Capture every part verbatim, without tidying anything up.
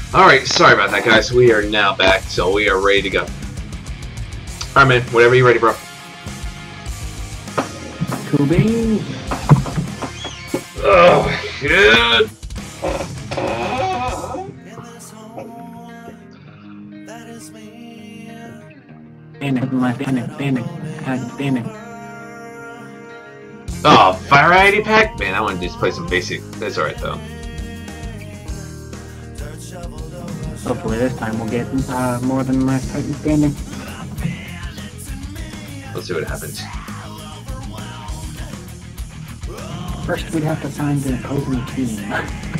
Alright, sorry about that, guys. We are now back, so we are ready to go. Alright, man. Whenever you're ready, bro. Cool beans. Oh, good. Standing, my standing, standing, God, standing. Oh, variety pack? Man, I want to just play some basic. That's alright, though. Hopefully this time we'll get uh, more than my Titan standing. Let's see what happens. First we'd have to find the opposing team.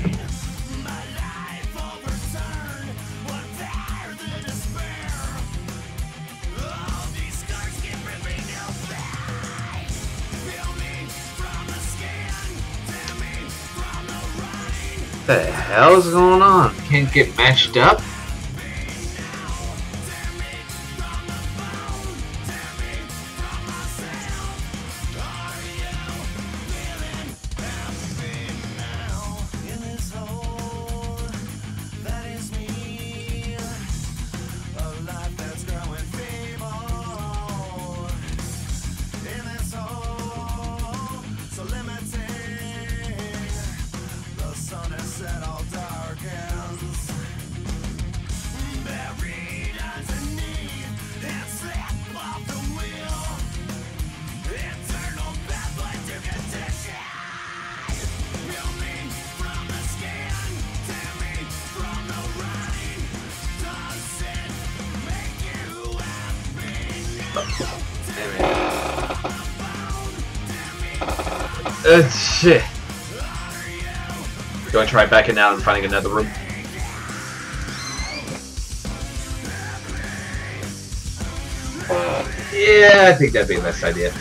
What the hell is going on? Can't get matched up? Uh, shit. Do I try backing out and finding another room? Yeah, I think that'd be the best idea.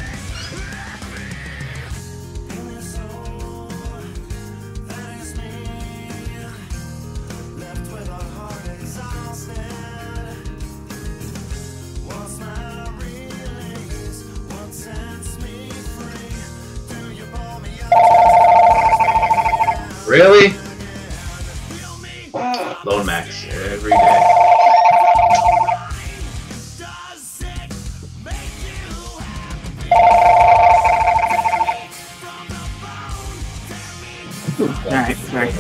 Really? Lone max every day. Alright, sorry.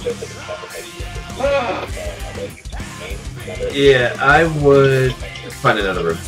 Yeah, I would find another room.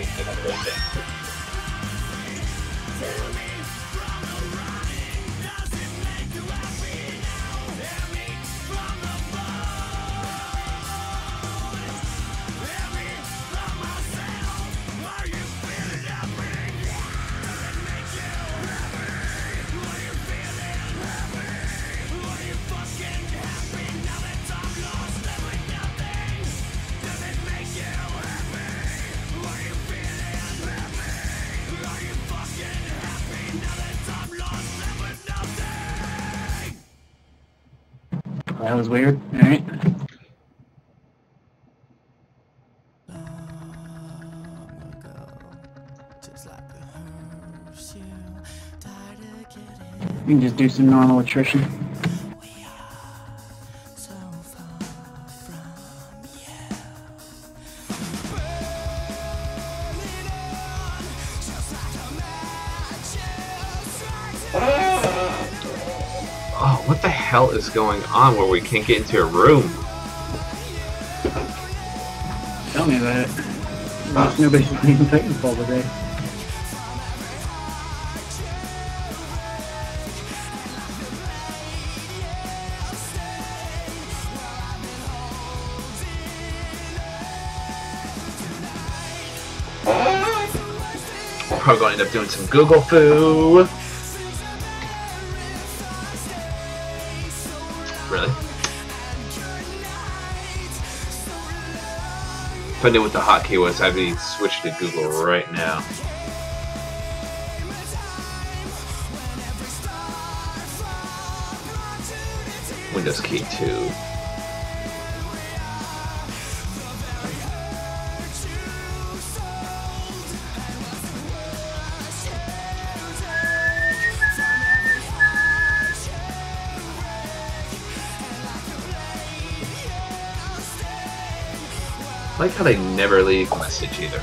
That was weird. Alright. You can just do some normal attrition. Oh, what the hell is going on where we can't get into a room? Tell me about it. Most nobody's playing Titanfall today. Probably going to end up doing some Google foo. Really? If I knew what the hotkey was, I'd be switched to Google right now. Windows key two. like how they never leave a message either.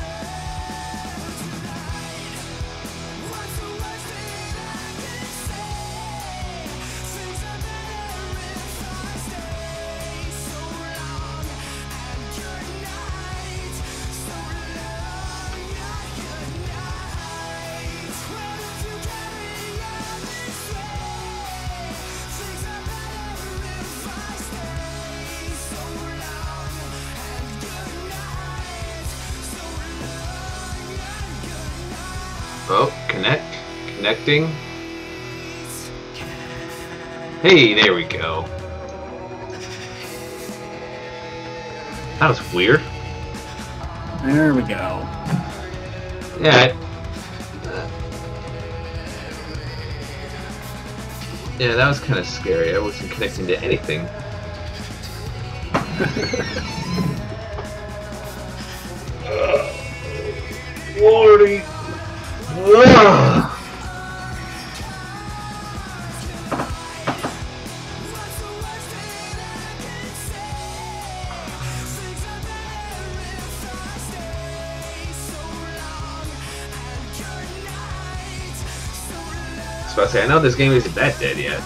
Oh, connect. Connecting. Hey, there we go. That was weird. There we go. Yeah. Uh, yeah, that was kind of scary. I wasn't connecting to anything. Lordy. Ugh. So I say, I know this game isn't that dead yet.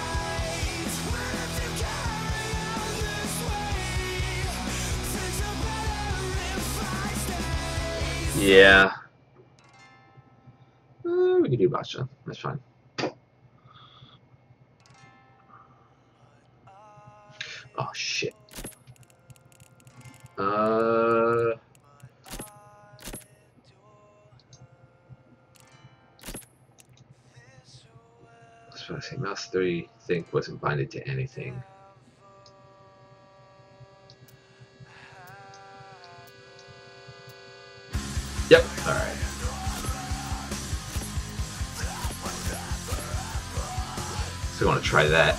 Yeah. Uh, we can do Basha. That's fine. Oh shit. Uh. So I say, mouse three think wasn't binded to anything. Yep. All right. So we want to try that.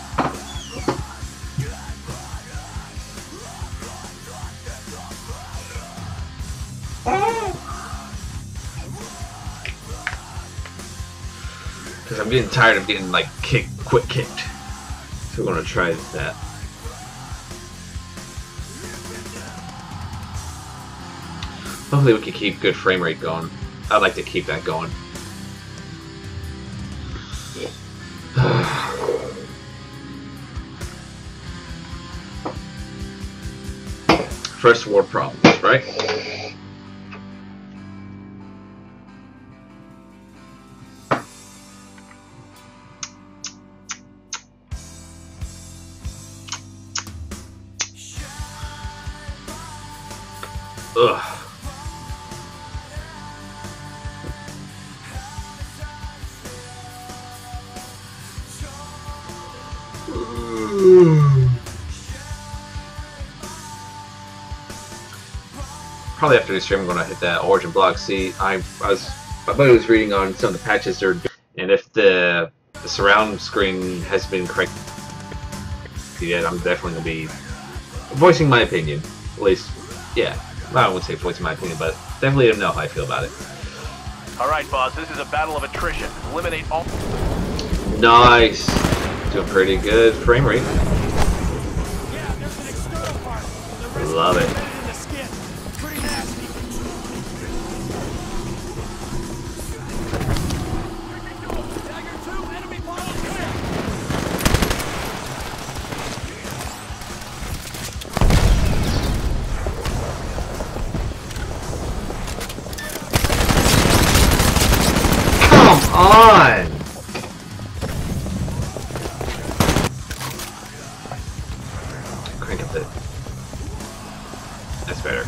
Because I'm getting tired of getting like kicked, quick kicked. So we're going to try that. Hopefully we can keep good frame rate going. I'd like to keep that going. First world problems, right? Ugh. Probably after this stream, I'm gonna hit that origin block. See, I, I was, my buddy was reading on some of the patches they're doing, and if the, the surround screen has been corrected yet, I'm definitely gonna be voicing my opinion. At least, yeah, I wouldn't say voicing my opinion, but definitely let them know how I feel about it. All right, boss. This is a battle of attrition. Eliminate all. Nice. To a pretty good frame rate. Yeah, there's an external part. The Love it. in the skin. Pretty nasty. Dagger two, enemy portal clear. Come on! Crank up the... That's better.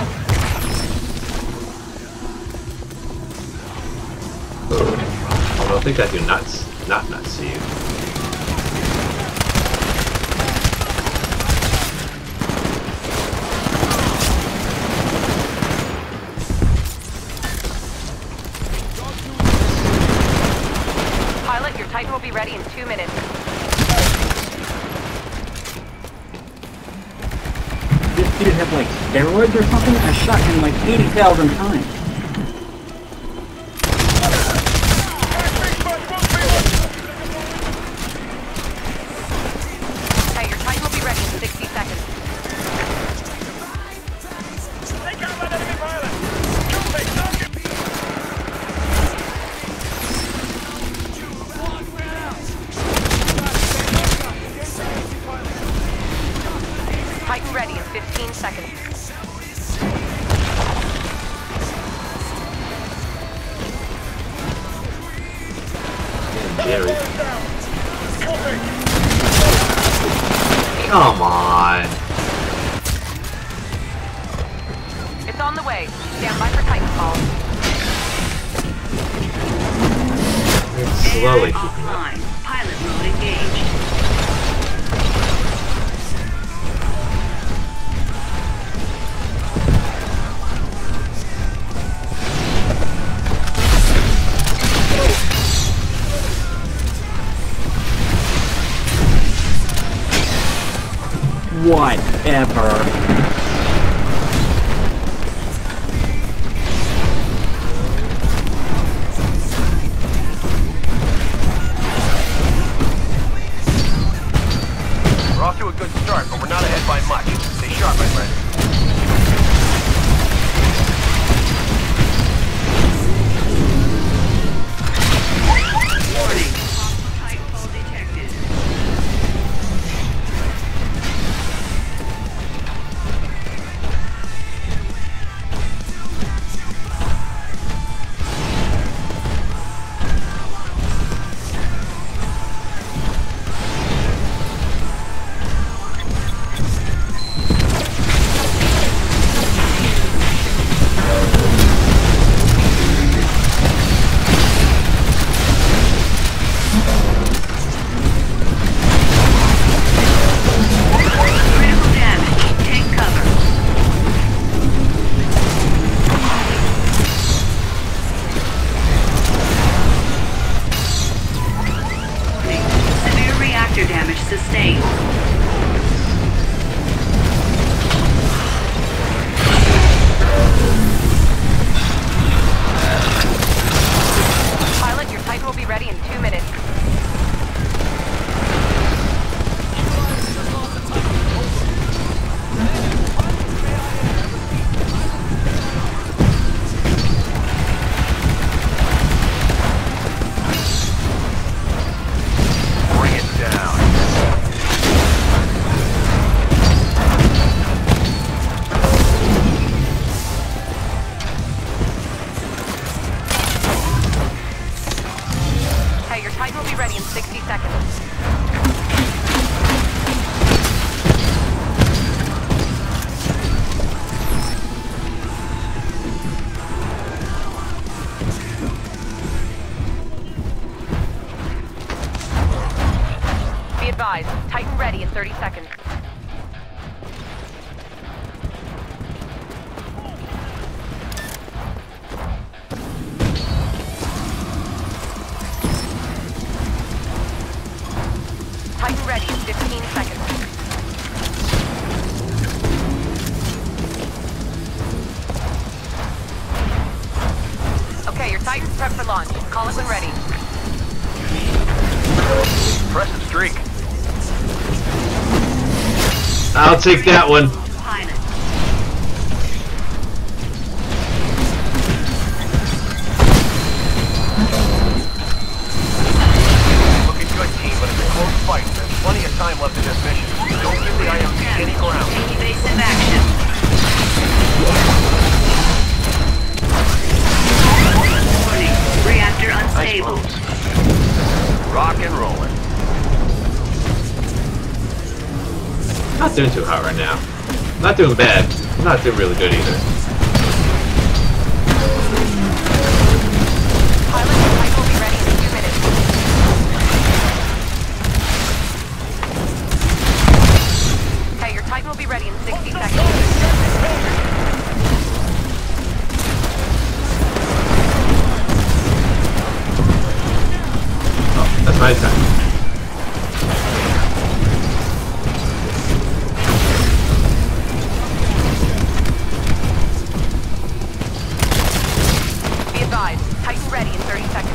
I don't think I do nuts. Not nuts to you. Pilot, your Titan will be ready in two minutes. This dude have like steroids or something? I shot him like eighty thousand times. Okay, your Titan will be ready in sixty seconds. theory. Come on. It's on the way. Stand by for Titanfall. It's slowly keeping up. Offline. Pilot mode engaged. Whatever. We're off to a good start, but we're not ahead by much. Stay sharp, my friend. Warning. Possible Titanfall detected. Critical damage. Take cover. Severe reactor damage sustained. Pilot, your Titan will be ready in two minutes. Bring it down. Okay, your Titan will be ready in sixty seconds. Be advised, Titan ready in thirty seconds. Titan ready in fifteen seconds. Okay, your Titan's prepped for launch. Call it when ready. Impressive streak. I'll take that one. Pilot. Looking good, team, but it's a close fight. There's plenty of time left in this mission. Don't give the I M C any ground. Take evasive action. Warning. Reactor Nice unstable. moves. Rock and rolling. Not doing too hot right now. Not doing bad. Not doing really good either. Pilot, your Titan will be ready in two minutes. Okay, your Titan will be ready in sixty seconds. Oh, that's my time. Be advised, Titan ready in thirty seconds.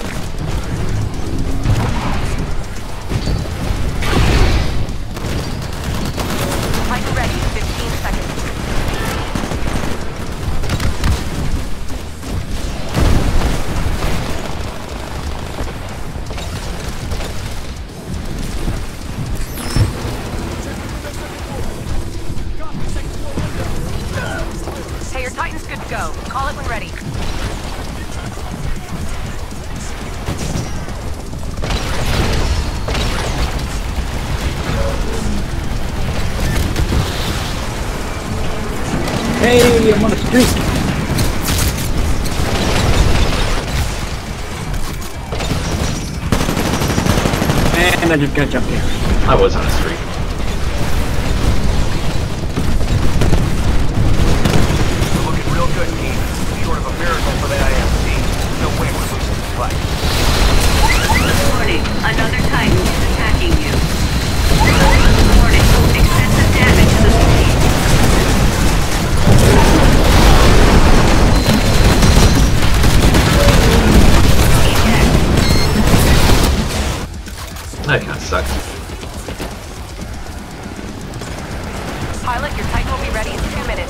Titan ready in fifteen seconds. Hey, I'm on a streak. And I just got jumped here. I was on a streak. We're looking real good, team. Short of a miracle for the I M C. No way we're losing this fight. Warning, another Titan is attacking you. Warning, excessive damage sustained. Eject. That kind of sucks. Pilot, your Titan will be ready in two minutes.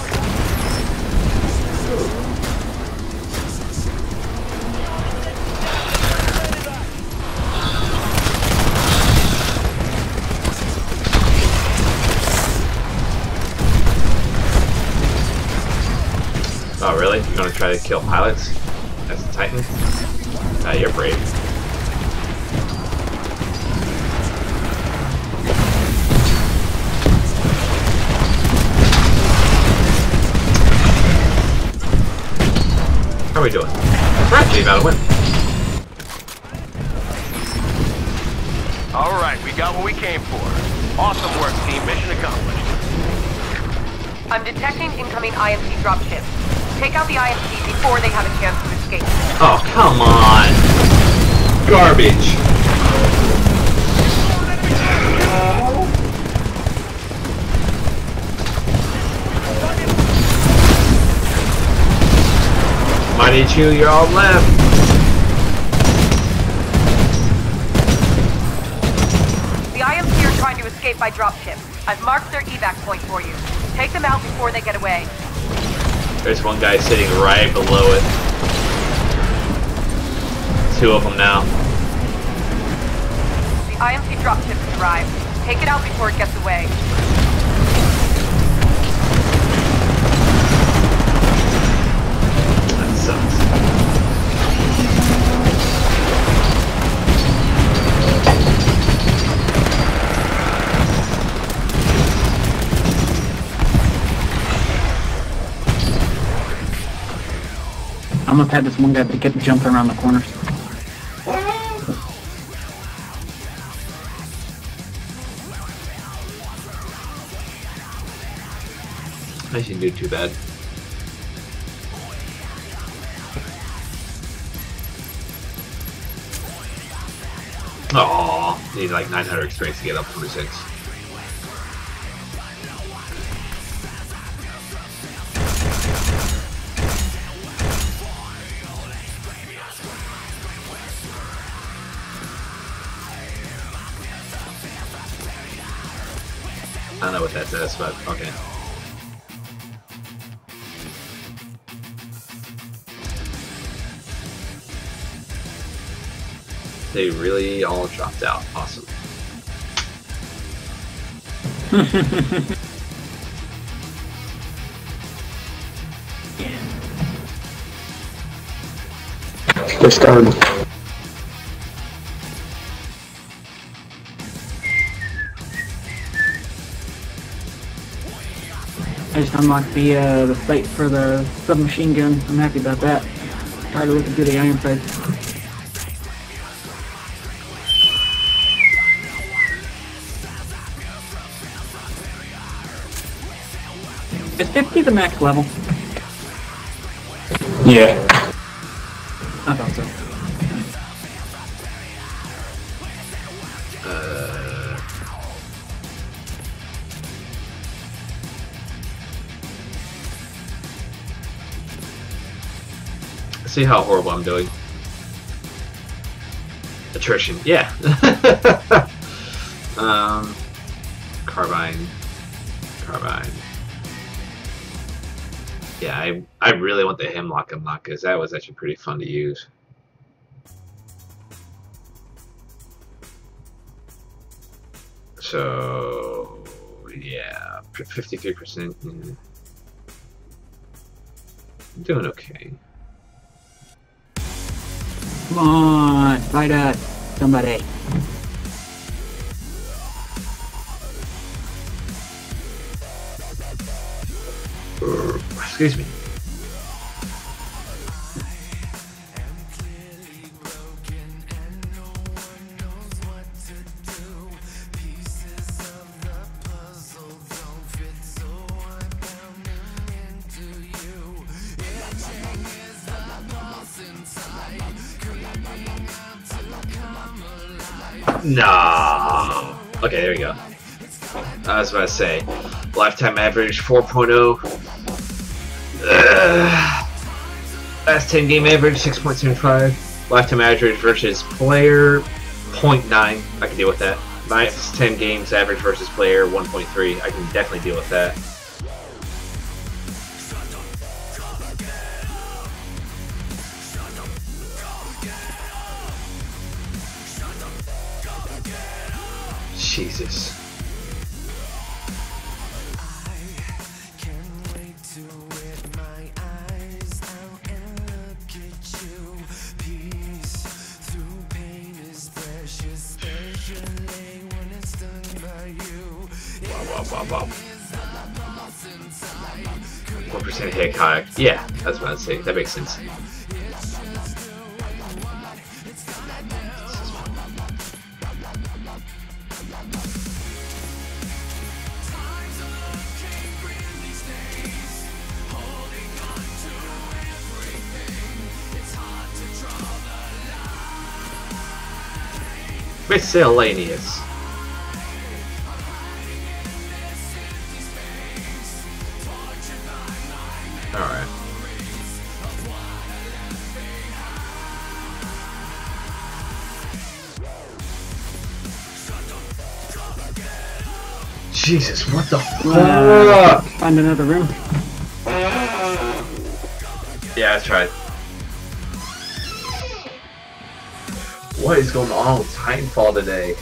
Oh, really? You're gonna try to kill pilots as a Titan? Ah, you're brave. How are we doing? We're actually about to win. Alright, we got what we came for. Awesome work, team. Mission accomplished. I'm detecting incoming I M C dropship. Take out the I M C before they have a chance to escape. Oh, come on! Garbage! Mighty Chew, you're all left! The I M C are trying to escape by dropship. I've marked their evac point for you. Take them out before they get away. There's one guy sitting right below it. Two of them now. The I M C dropship has arrived. Take it out before it gets away. That sucks. I'm gonna pat this one guy to get jumping around the corners. I shouldn't do too bad. Aww, need like nine hundred experience to get up forty-six. I don't know what that says, but okay. They really all dropped out. Awesome. They're starting. I just unlocked the uh, the sight for the submachine gun. I'm happy about that. Tired of looking through the iron sights. Is fifty the max level? Yeah. I thought so. Uh, see how horrible I'm doing. Attrition, yeah. um, carbine, carbine. Yeah, I I really want the Hemlock unlock because that was actually pretty fun to use. So yeah, fifty-three percent. Yeah. Doing okay. Come on, fight us, somebody. Excuse me. No. Okay, there we go. I was about to say, lifetime average four point oh. Uh, last ten game average six point seven five. Lifetime average versus player zero point nine. I can deal with that. Last ten games average versus player one point three. I can definitely deal with that. Jesus. Wow, wow, wow, wow. one percent hit kayak. Yeah, that's what I'd say. That makes sense. Miscellaneous. Alright. Jesus, what the Uh, fuck? find another room. Yeah, I tried. What is going on with Titanfall today?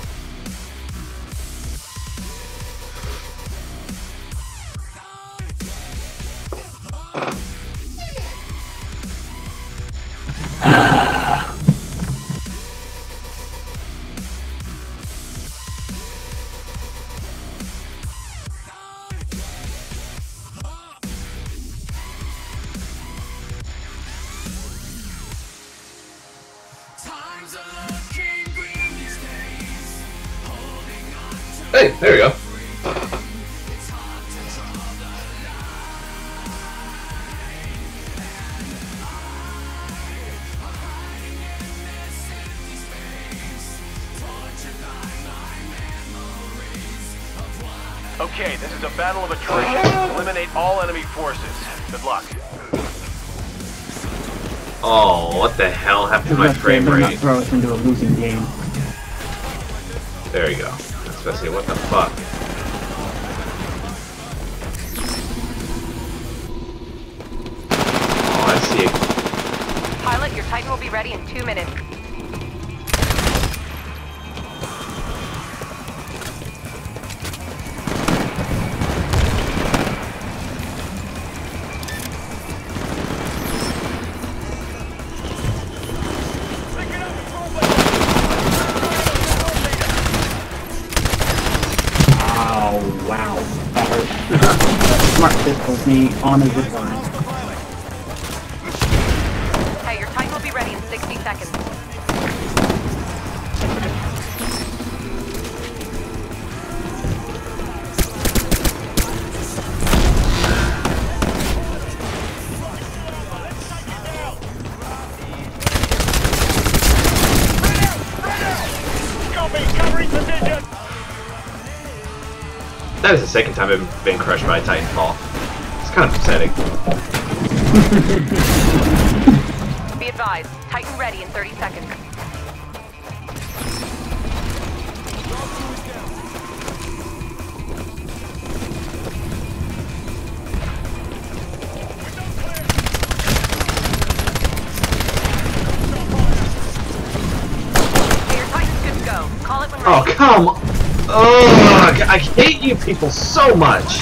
Hey, there we go. Okay, this is a battle of attrition. Eliminate all enemy forces. Good luck. Oh, what the hell happened to my Let's frame not rate? throw us into a losing game. There you go. I was about to say, what the fuck? Oh, I see it. Pilot, your Titan will be ready in two minutes. Oh, wow. That hurt. Smart pistols me on a zip line. Hey, your Titan will be ready in sixty seconds. That is the second time I've been crushed by Titanfall. It's kind of upsetting. Be advised, Titan ready in thirty seconds. Hey, your Titan's good to go. Call it when ready. Oh, come on! Ugh, I hate you people so much!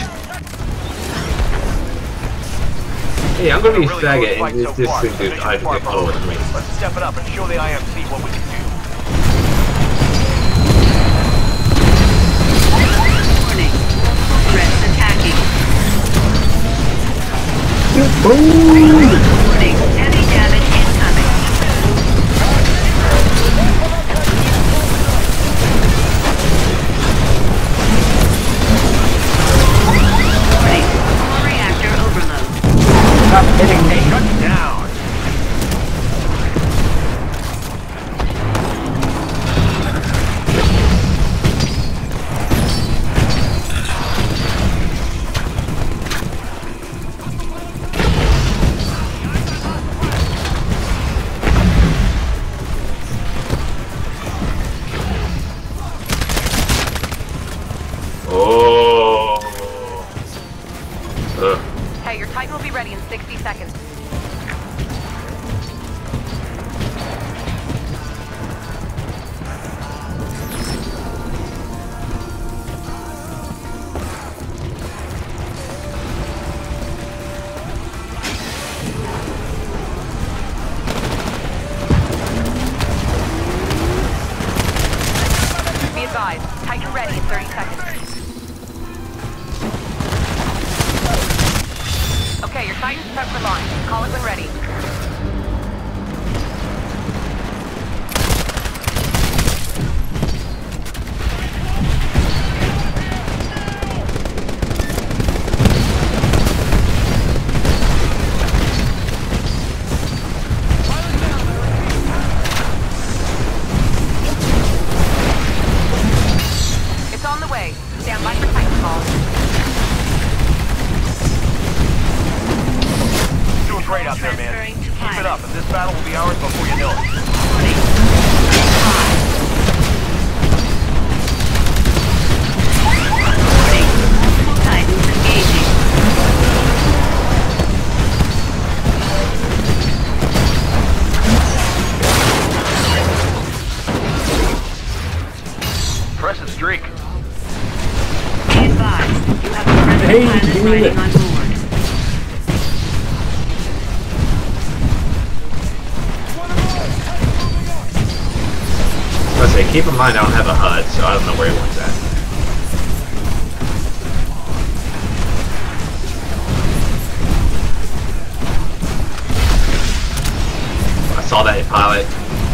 Hey, I'm gonna be a Really faggot close and this, fight this so far. thing dude Mission I far get all from with me. Let's step it up and show the I M C what we can do. Warning. Threats attacking. Boom! Warning, heavy damage incoming. Warning, core reactor overload. Stop hitting me. Shut down. Oh. Ugh. Hey, your Titan will be ready in sixty seconds. Be advised, Titan ready in thirty seconds. Okay, your Titan's prepped for launch. Call it when ready. It's on the way. Stand by for Titanfall. Doing great out there, man. Transferring to Keep it pilot. up, and this battle will be ours before you know it. Warning. Warning, multiple Titans engaging. Impressive streak. Be advised, you have a friendly Hey, pilot do riding it. on board. I say, keep in mind I don't have a H U D, so I don't know where he wants at. I saw that pilot.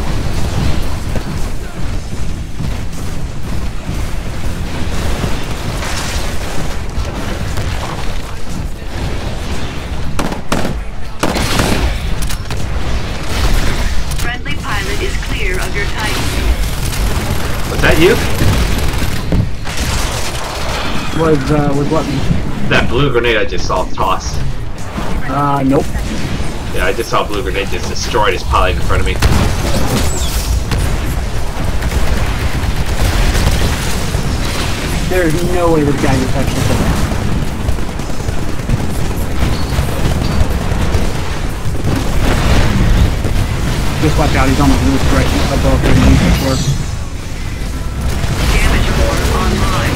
Friendly pilot is clear of your Titan. Was that you? Was, uh, was what? That blue grenade I just saw toss. Uh, nope. Yeah, I just saw a blue grenade just destroyed his pilot in front of me. There's no way this guy can touch this thing. Just watch out, he's on the roof right above where the music works. Damage core online.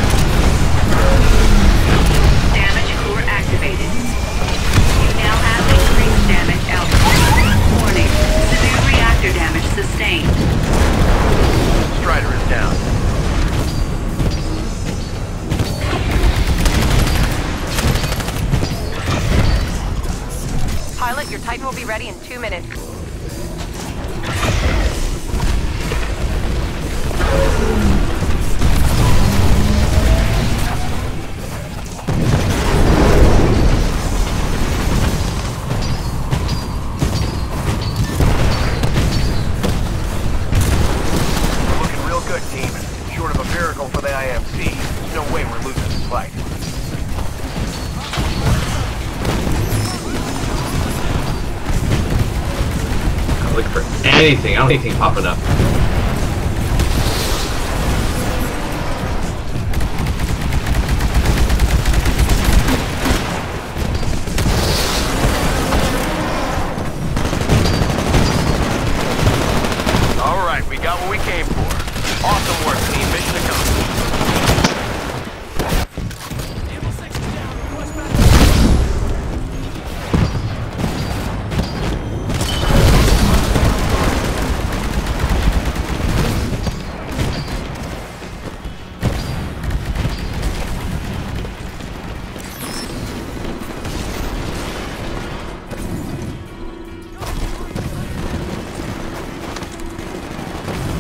Damage core activated. You now have increased damage output. Warning, severe reactor damage sustained. Strider is down. Pilot, your Titan will be ready in two minutes. We're looking real good, team. Short of a miracle for the I M C, there's no way we're losing this fight. I'm looking for anything. I don't see anything popping up. All right, we got what we came for. Awesome work, team. Mission accomplished.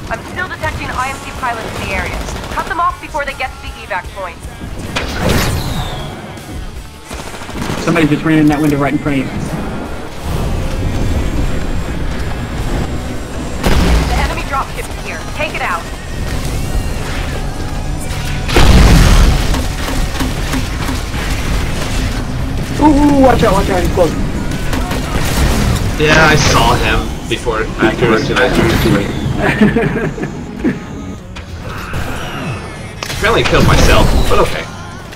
I'm still detecting I M C pilots in the area. Cut them off before they get to the evac point. Somebody just ran in that window right in front of you. The enemy dropship is here. Take it out. Ooh, watch out, watch out, he's close. Yeah, I saw him before, after it was too late. Apparently killed myself, but okay.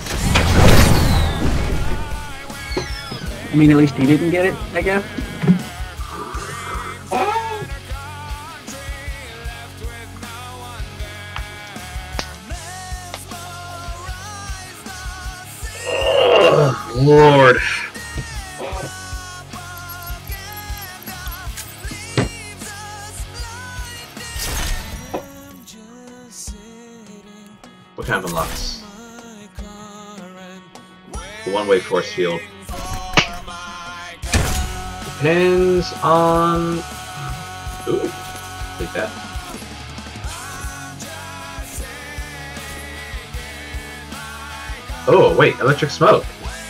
I mean, at least he didn't get it, I guess. Oh, Lord. What kind of unlocks? One-way force field. Depends on... Ooh, take that. Oh, wait, electric smoke.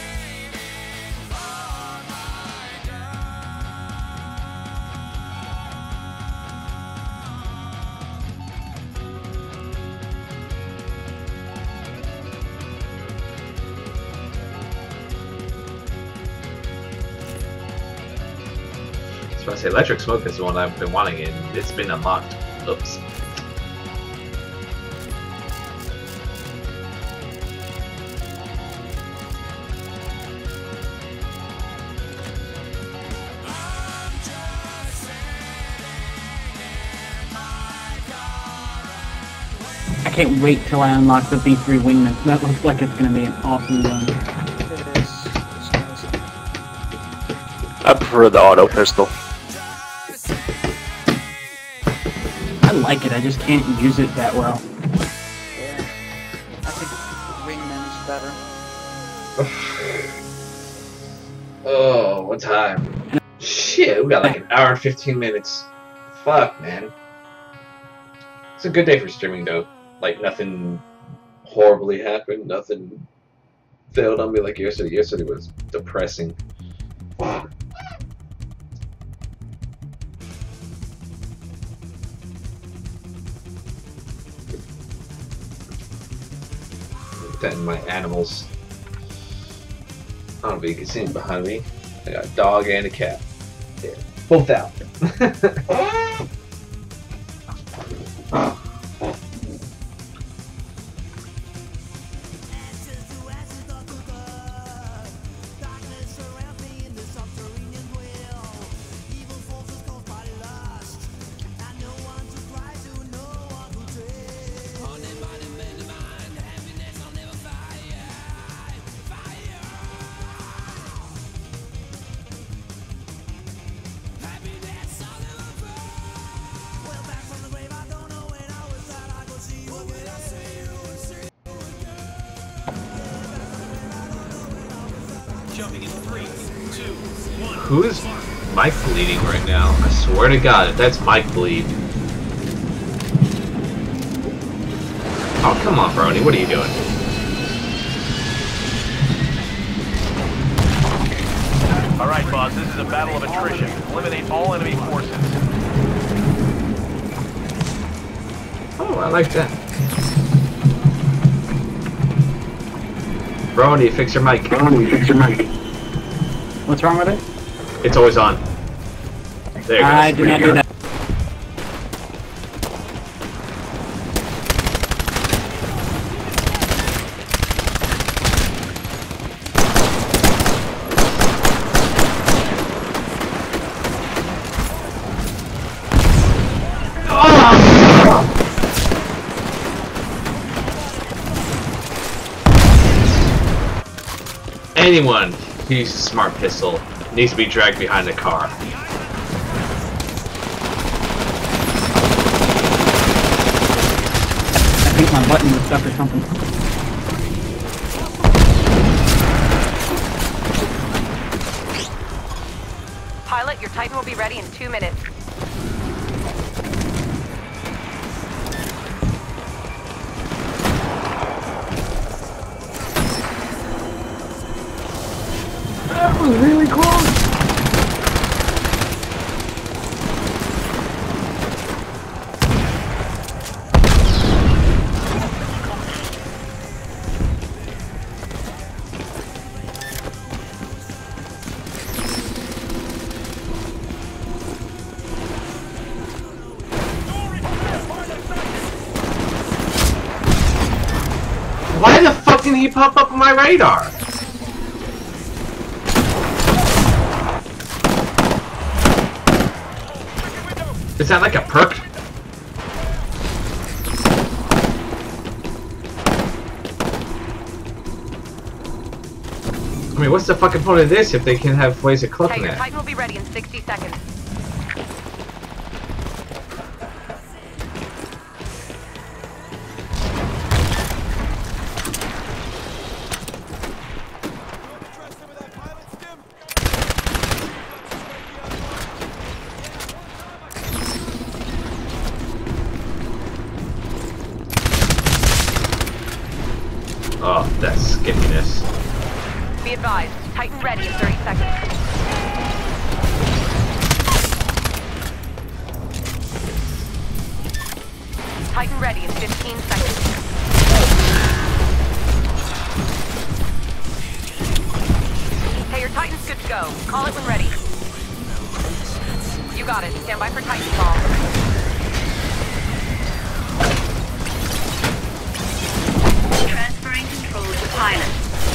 I say electric smoke is the one I've been wanting, and it's been unlocked. Oops. I can't wait till I unlock the V three wingman. That looks like it's going to be an awesome gun. I prefer the auto pistol. I like it, I just can't use it that well. Yeah. I think wingman is better. Oh, what time? Shit, we got like an hour and fifteen minutes. Fuck, man. It's a good day for streaming, though. Like, nothing horribly happened, nothing failed on me like yesterday. Yesterday was depressing. Fuck. And my animals. I don't know if you can see them behind me. I got a dog and a cat. Yeah, both out. Who is Mike bleeding right now? I swear to God, if that's Mike bleed. Oh, come on, Brony, what are you doing? Alright, boss, this is a battle of attrition. Eliminate all enemy forces. Oh, I like that. Brony, fix your mic. Brony, fix your mic. What's wrong with it? It's always on. There you go. I did not do that. Anyone who uses a smart pistol needs to be dragged behind a car. I think my button was stuck or something. Pilot, your Titan will be ready in two minutes. can he pop up on my radar? Is that like a perk? I mean, what's the fucking point of this if they can have ways of Okay, clicking your it? Titan will be ready in sixty seconds. Oh, that skippiness. Be advised, Titan ready in thirty seconds. Titan ready in fifteen seconds. Hey, your Titan's good to go. Call it when ready. You got it. Stand by for Titanfall. Transferring control to pilot.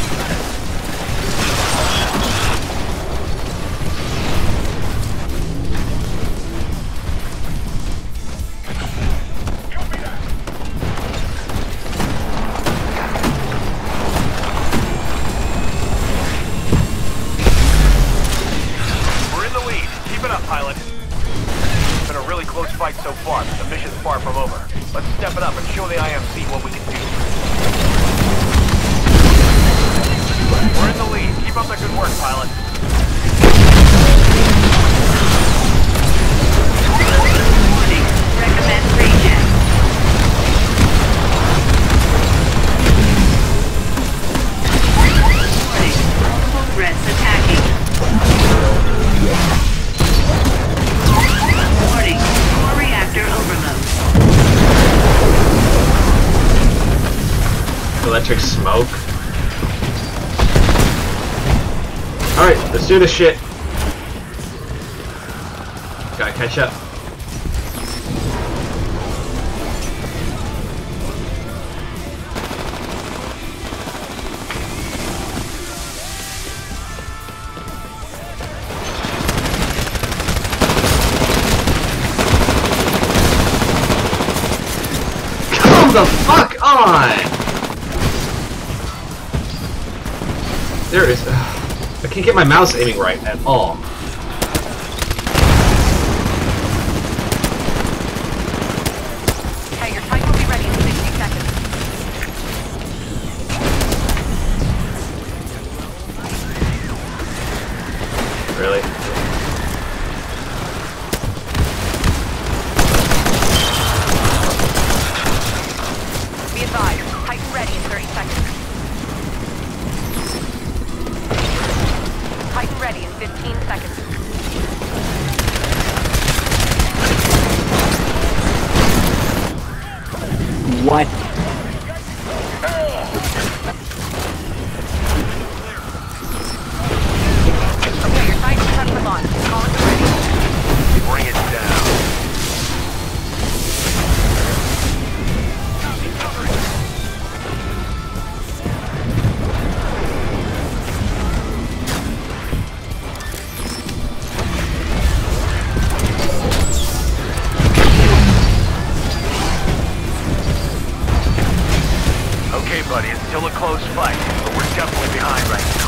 We're in the lead. Keep it up, pilot. It's been a really close fight so far, but the mission's far from over. Let's step it up and show the I M C what we can do. We're in the lead. Keep up the good work, pilot. Warning. Recommend regen. Warning. Multiple threats attacking. Warning. Core reactor overload. Electric smoke. Alright, let's do this shit. Gotta catch up. Come the fuck on! There is... I can't get my mouse aiming right at all. Okay, your Titan will be ready in sixty seconds. Really? Be advised, Titan ready in thirty seconds. Titan ready in fifteen seconds. What? Okay, your Titan's prep for launch. Call it when ready. Bring it down. Okay, buddy, it's still a close fight, but we're definitely behind right now.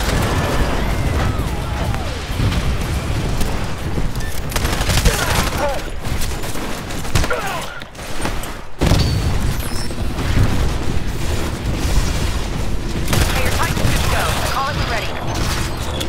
Okay, your Titan's good to go. Call it when ready.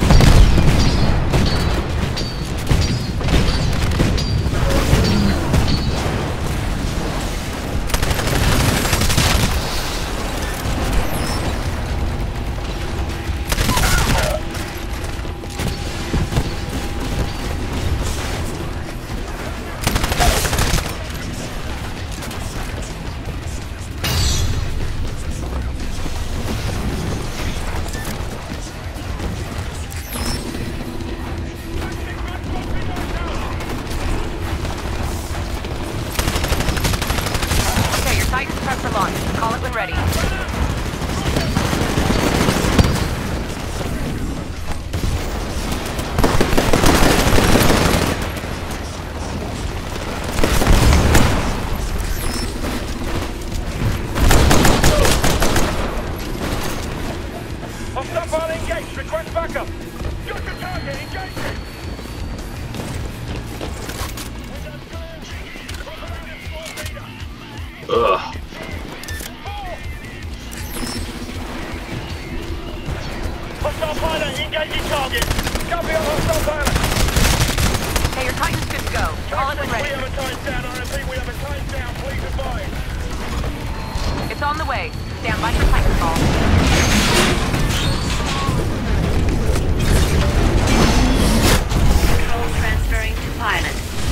Okay, your Titan's prep for launch. Call it when ready. Ugh. Hostile pilot, engaging target. Copy on hostile pilot. Hey, your Titan's good to go. All is We ready. have a touchdown, R M P. We have a touchdown. Please advise. It's on the way. Stand by for Titanfall. Control transferring to pilot.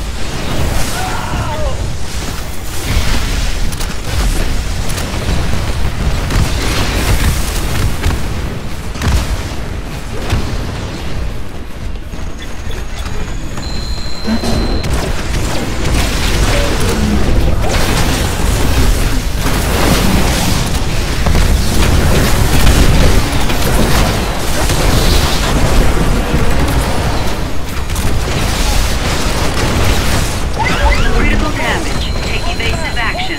Critical damage. Take evasive action.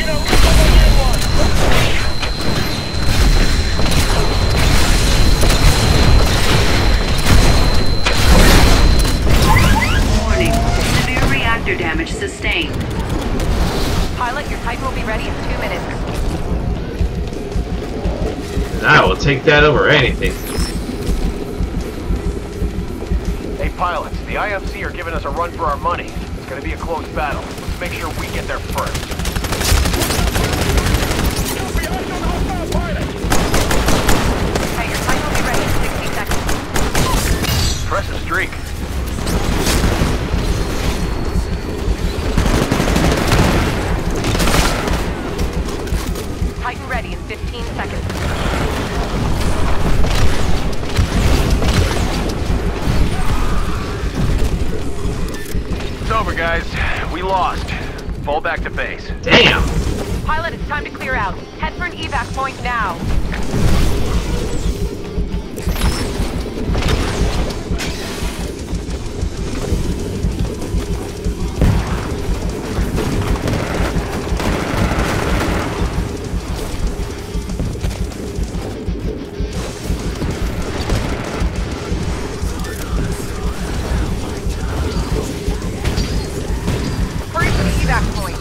Warning. Severe reactor damage sustained. Pilot, your Titan will be ready in two minutes. And I will take that over anything. Hey, pilots, the I M C are giving us a run for our money. It's gonna be a close battle. Let's make sure we get there first. Hey, your Titan will be ready in sixty seconds. Press a streak. Titan ready in fifteen seconds. It's over, guys. We lost. Fall back to base. Damn! Pilot, it's time to clear out. Head for an evac point now. Hurry for the evac point.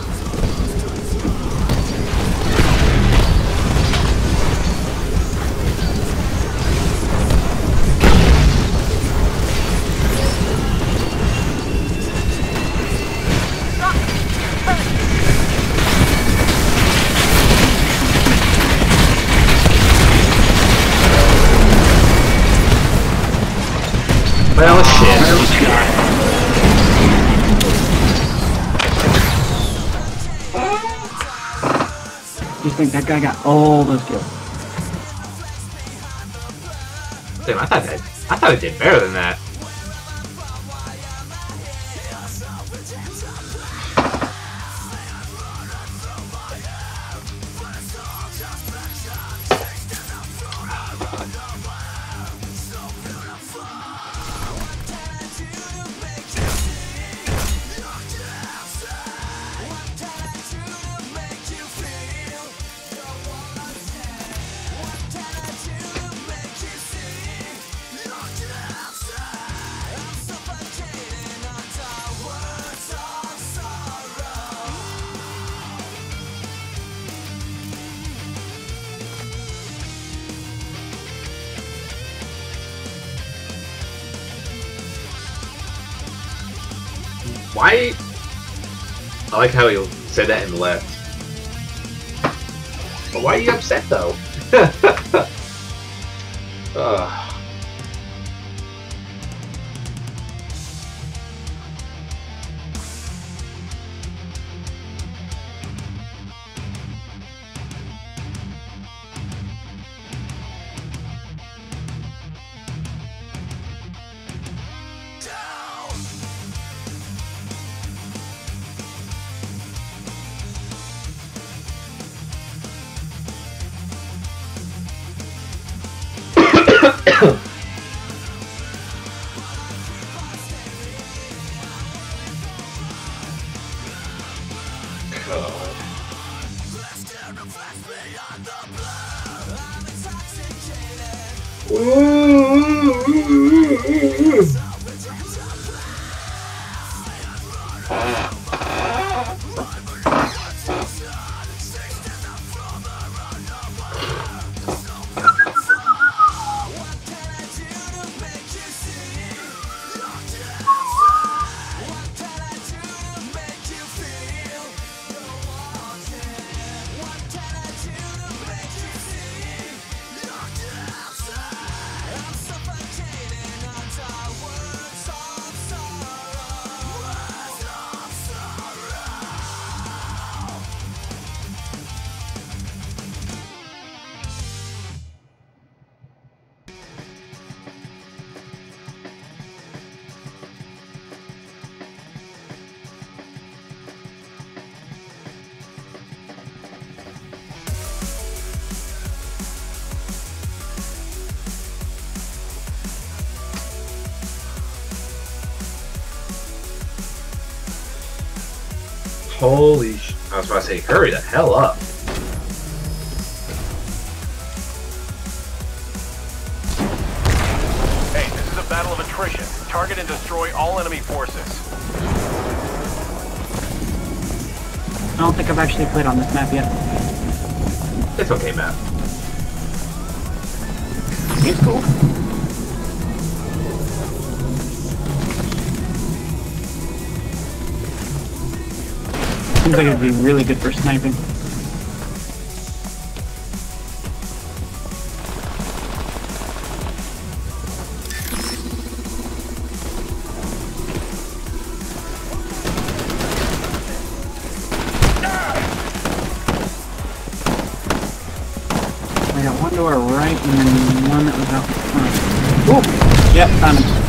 Well, shit. Just think that guy got all those kills. Damn, I thought that, I thought it did better than that. Why? I like how he said that in the left. But why are you upset though? Ugh. Holy sh... I was about to say, hurry the hell up. Hey, this is a battle of attrition. Target and destroy all enemy forces. I don't think I've actually played on this map yet. It's okay, Matt. It's cool. Seems like it'd be really good for sniping. I got one to our right and then one that was out in front. Ooh! Yep, found him.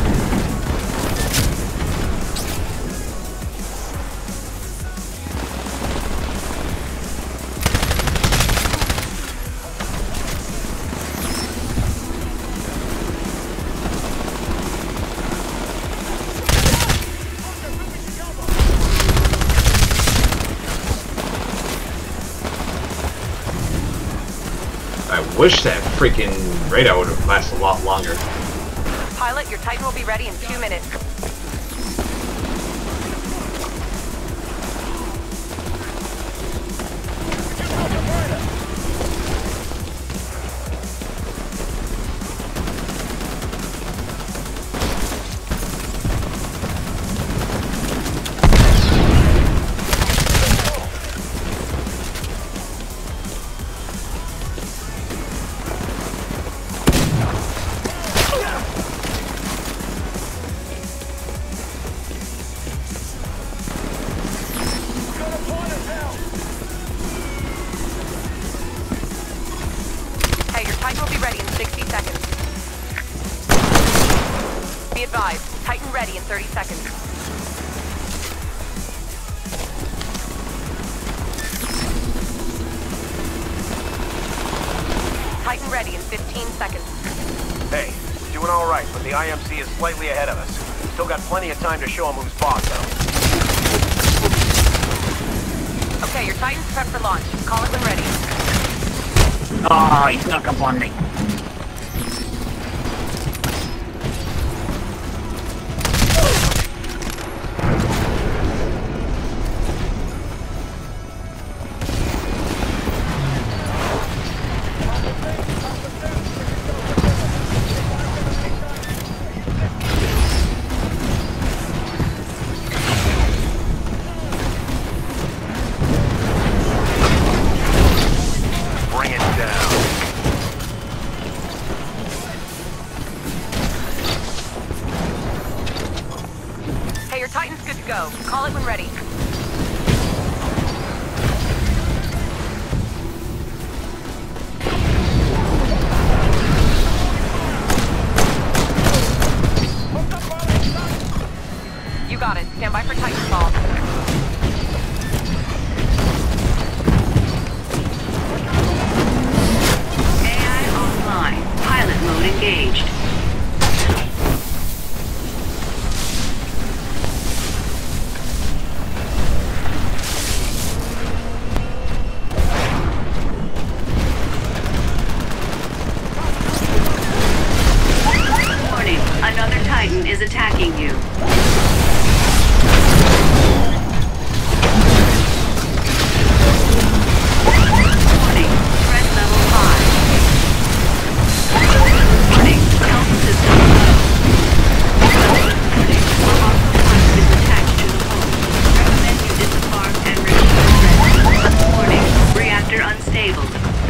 I wish that freaking radar would have lasted a lot longer. Pilot, your Titan will be ready in two minutes. Titan will be ready in sixty seconds. Be advised, Titan ready in thirty seconds. Titan ready in fifteen seconds. Hey, doing all right, but the I M C is slightly ahead of us. Still got plenty of time to show him who's boss, though. Okay, your Titan's prepped for launch. Call it when ready. Oh, he snuck up on me. Titan's good to go. Call it when ready. You got it. Stand by for Titanfall. A I online. Pilot mode engaged. Another Titan is attacking you. Warning, threat level five. Warning, health system low. Warning, Colossal Titan is attached to the hull. Recommend you disembark and return. Warning, reactor unstable.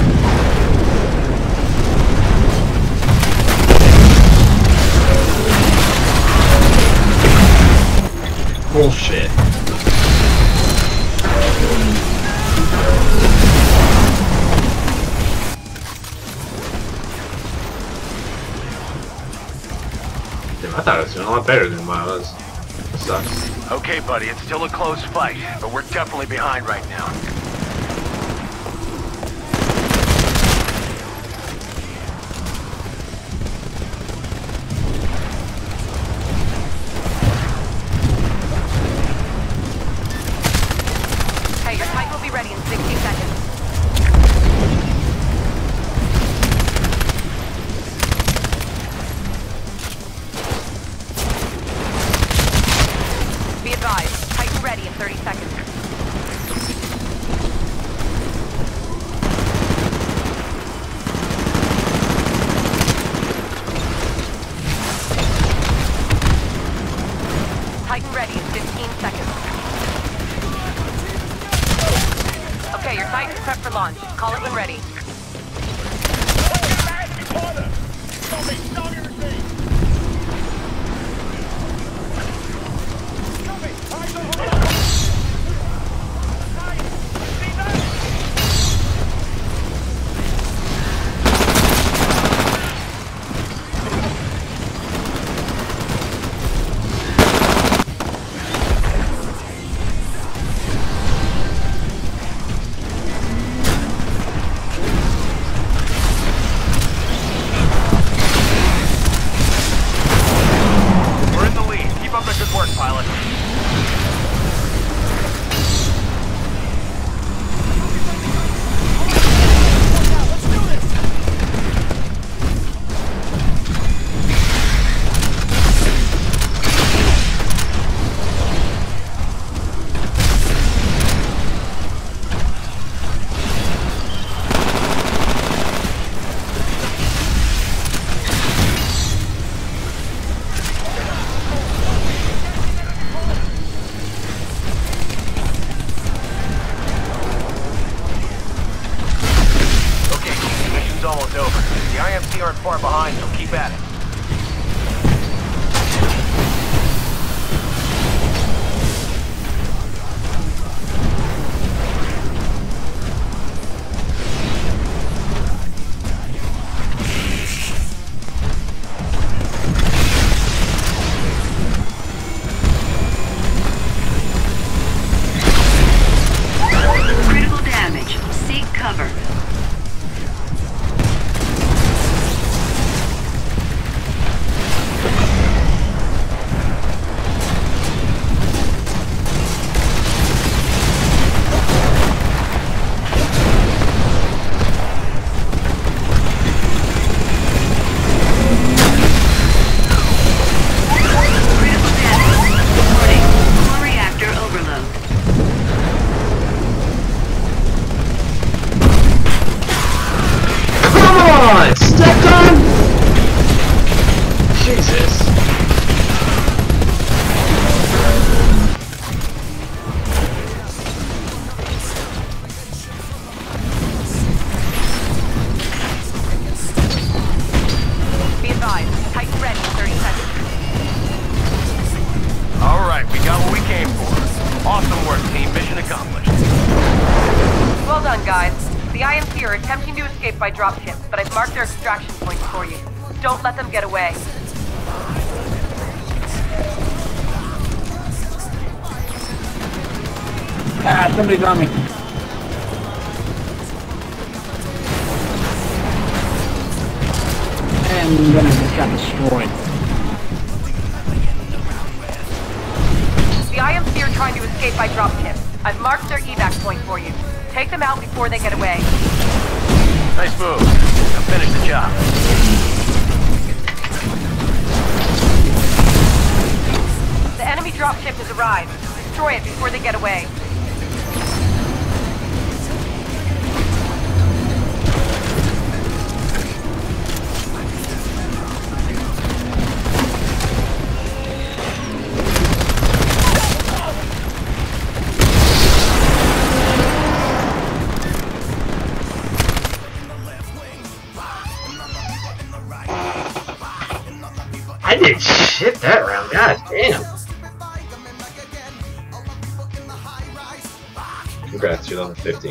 Bullshit. Damn, I thought it was doing a lot better than what I was. This sucks. Okay, buddy, it's still a close fight, but we're definitely behind right now. ready in sixty seconds. Be advised, Titan ready in thirty seconds. Titan ready in fifteen seconds. Okay, your Titan's prepped for launch. Call it when ready. Almost over. The I M C aren't far behind, so keep at it. Critical damage. Seek cover. Stepped on! Jesus. Be advised, Titan ready in thirty seconds. Alright, we got what we came for. Awesome work, team. Mission accomplished. Well done, guys. The I M C are attempting to escape by dropship, but I've marked their extraction points for you. Don't let them get away. Ah, somebody's on me. And then I just got destroyed. The I M C are trying to escape by dropship. I've marked their evac point for you. Take them out before they get away. Nice move. Now finish the job. The enemy dropship has arrived. Destroy it before they get away. I did shit that round, god damn. Congrats, you're level fifty.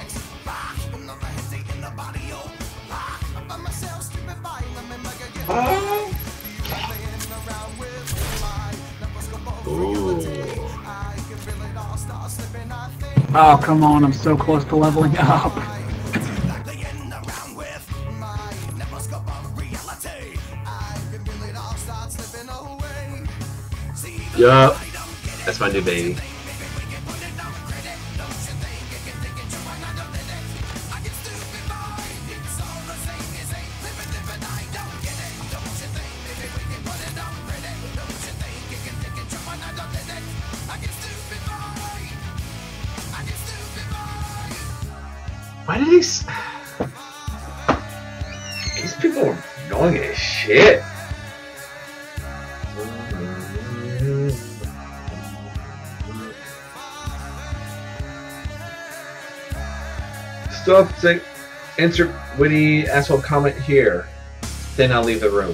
Ooh. Oh, come on, I'm so close to leveling up. Yup. That's my new baby. Why did these... These people are annoying as shit. Stop saying, insert witty asshole comment here. Then I'll leave the room.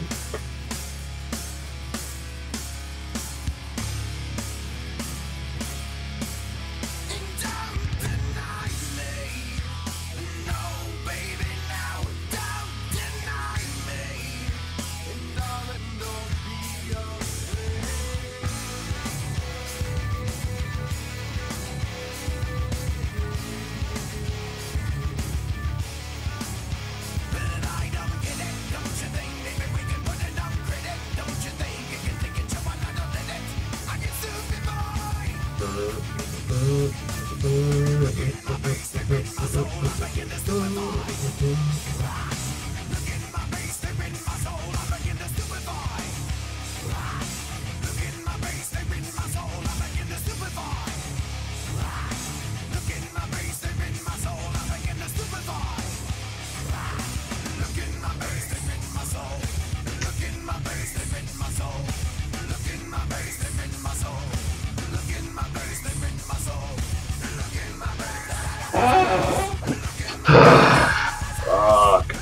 Fuck.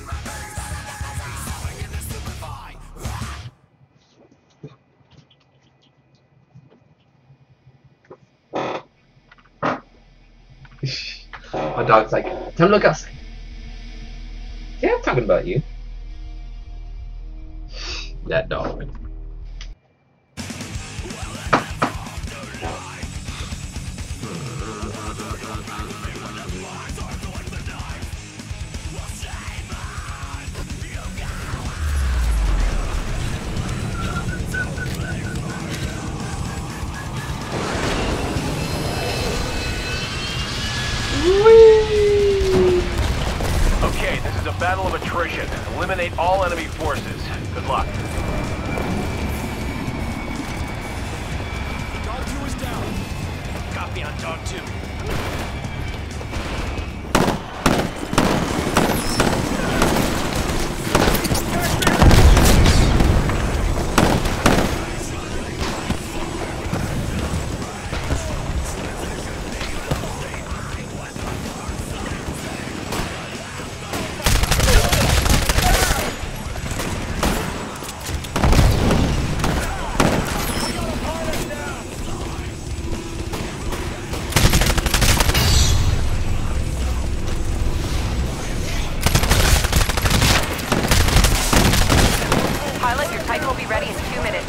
My dog's like, time to look outside. Yeah, I'm talking about you. That dog. Okay, this is a battle of attrition. Eliminate all enemy forces. Good luck. Dog two is down. Copy on Dog two. Pilot, your Titan will be ready in two minutes.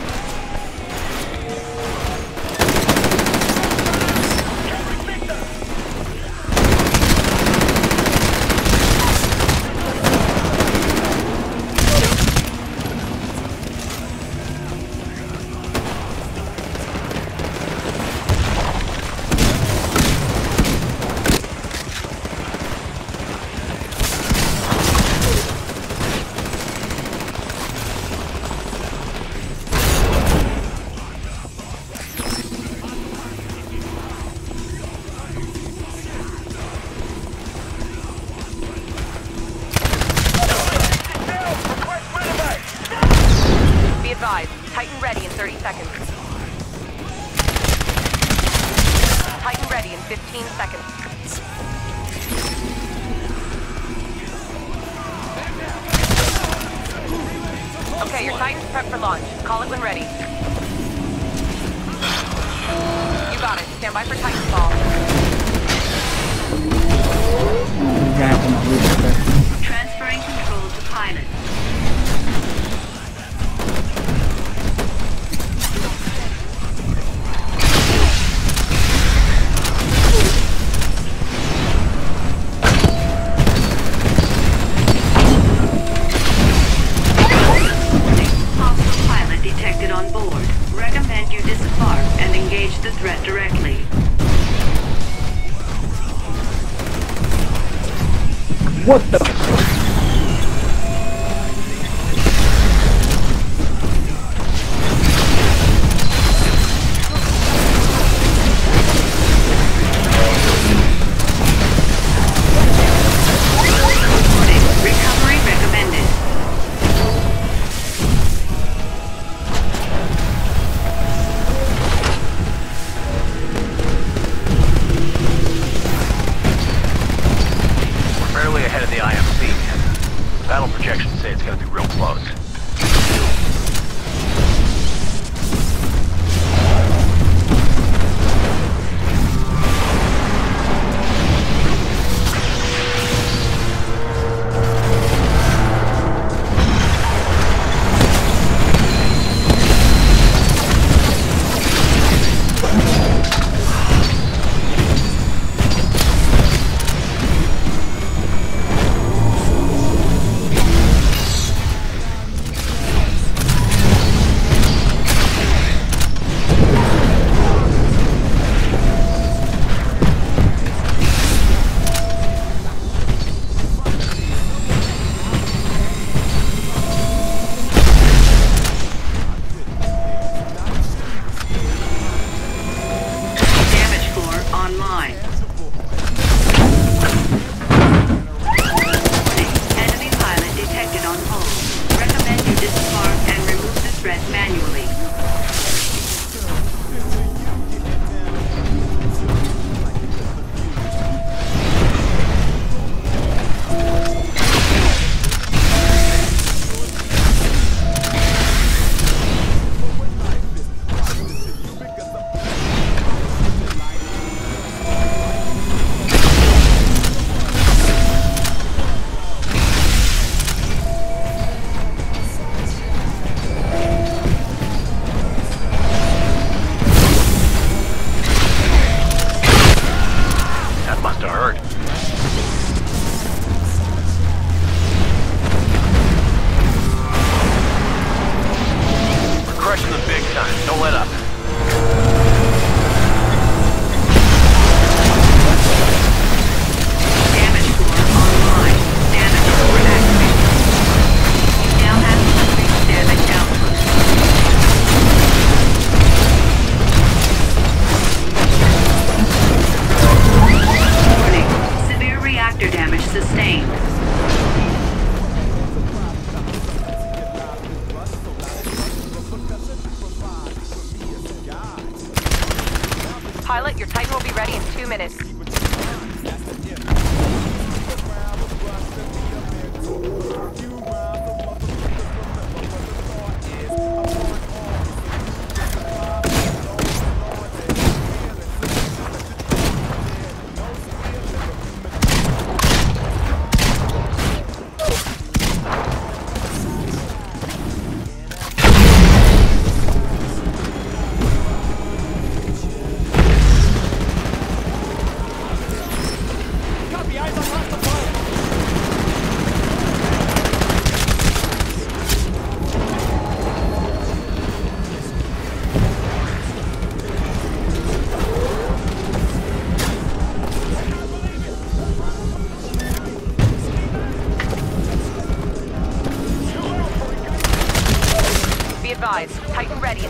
Be advised, Titan ready in thirty seconds. Titan ready in fifteen seconds. Okay, your Titan's prepped for launch. Call it when ready. You got it. Stand by for Titanfall. Transferring control to pilot. Hostile pilot detected on board. Recommend you disembark and engage the threat directly. What the?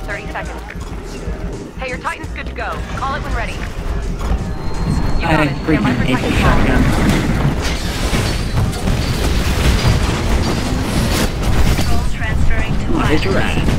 thirty seconds. Hey, your Titan's good to go. Call it when ready. You I got it. Stand by freaking for hate the Titanfall. shotgun. Control transferring to Come on, hit your I M C. right.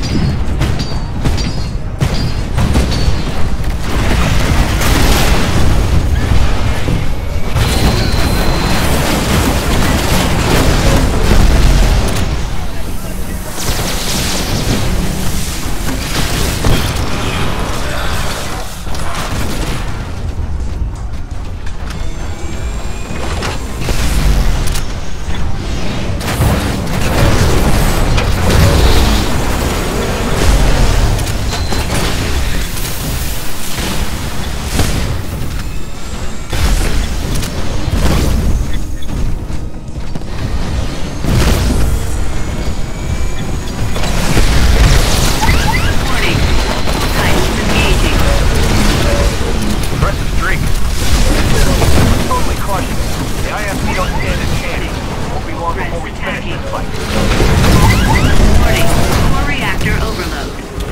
Warning. Titans engaging. Impressive streak. Totally crushing it. The I M C don't stand a chance. Won't be long before we finish this fight. Warning. Core reactor overload.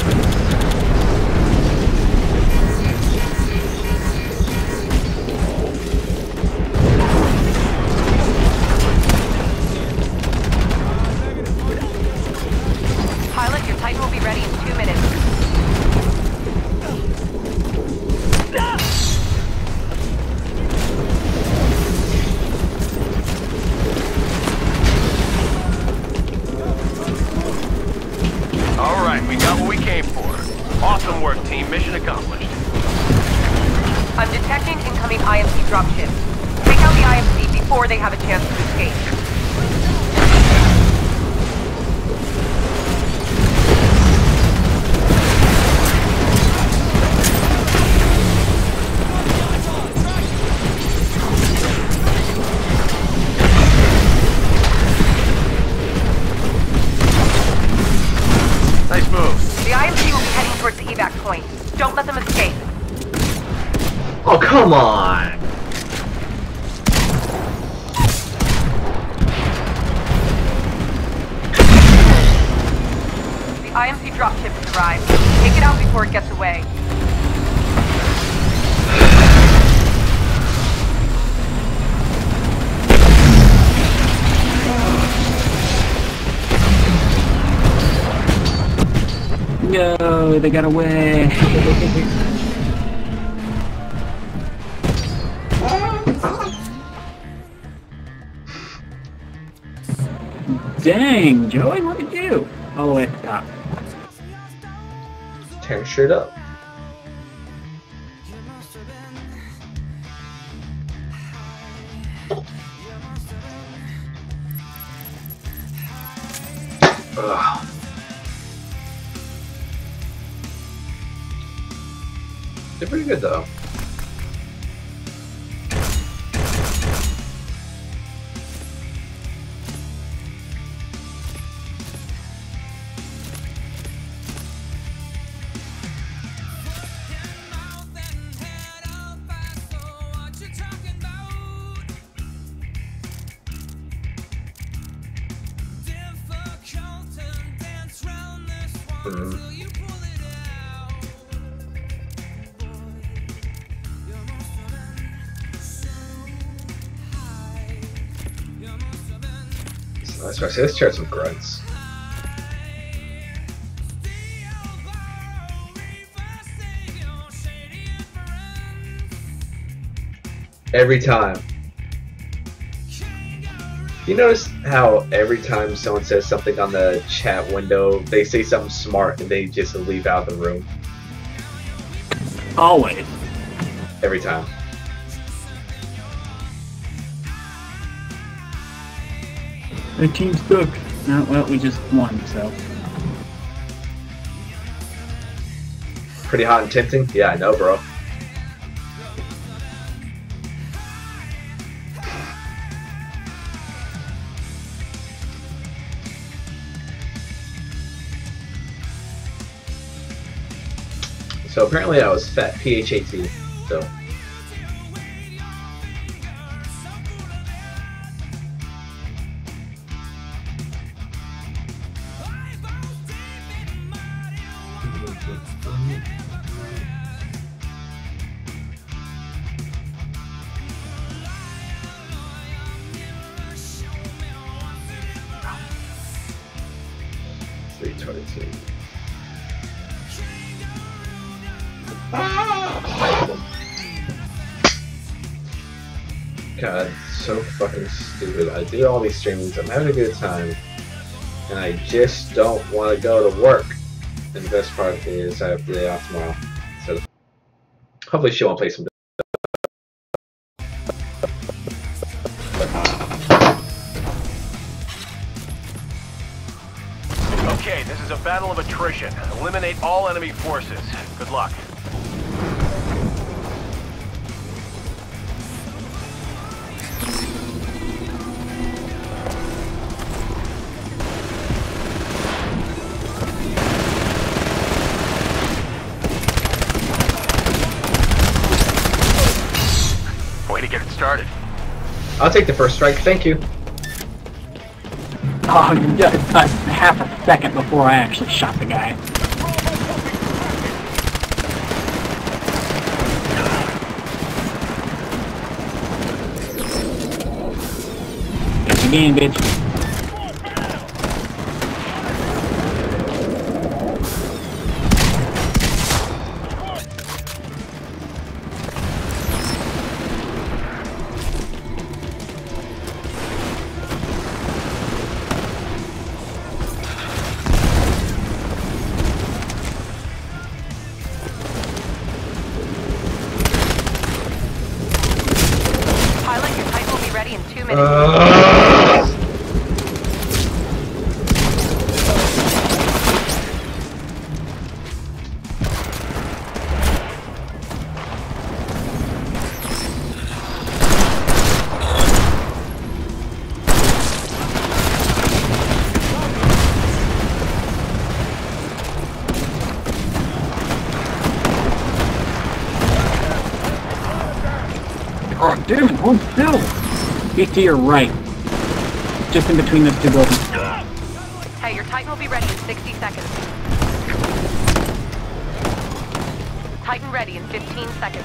Pilot, your Titan will be ready in two minutes. All right, we got what we came for. Awesome work, team. Mission accomplished. I'm detecting incoming I M C dropship. Take out the I M C before they have a chance to escape. Nice move. The I M C will be heading towards the evac point. Don't let them escape. Oh, come on! The I M C dropship has arrived. Take it out before it gets away. No, they got away. Dang, Joey, what did you do? All the way at the top. Tear your shirt up. Ugh. They're pretty good though. Mm. Let's try, let's try some grunts. Every time. You notice how every time someone says something on the chat window, they say something smart and they just leave out the room? Always. Every time. The team's cooked. No, well, we just won, so. Pretty hot and tempting? Yeah, I know, bro. So apparently I was fat, P H A T, so. three twenty-two. God, so fucking stupid. I do all these streams, I'm having a good time, and I just don't want to go to work. And the best part is I have the day off tomorrow. So hopefully she won't play some. Okay, this is a battle of attrition. Eliminate all enemy forces. Good luck. Way to get it started. I'll take the first strike, thank you. Oh, just a half a second before I actually shot the guy. Guess again, bitch. Oh, dude, hold still! Get to your right. Just in between those two buildings. Hey, your Titan will be ready in sixty seconds. Titan ready in fifteen seconds.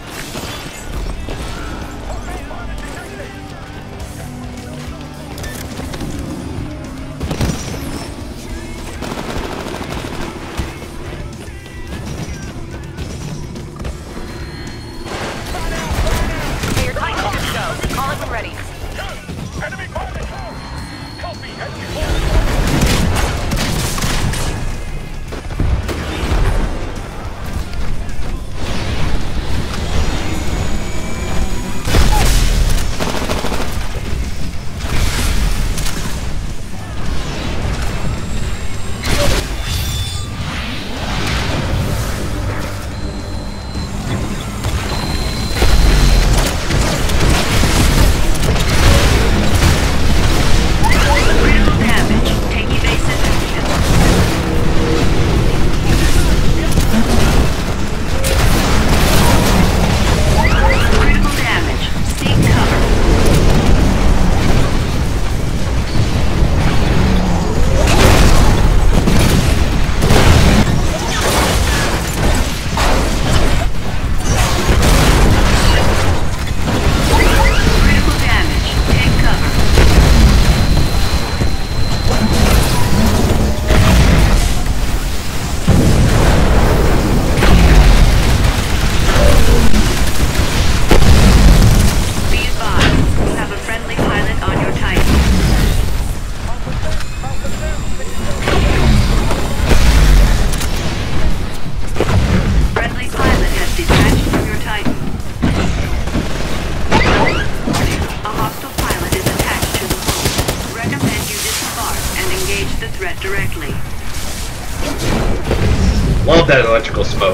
Love that electrical smoke.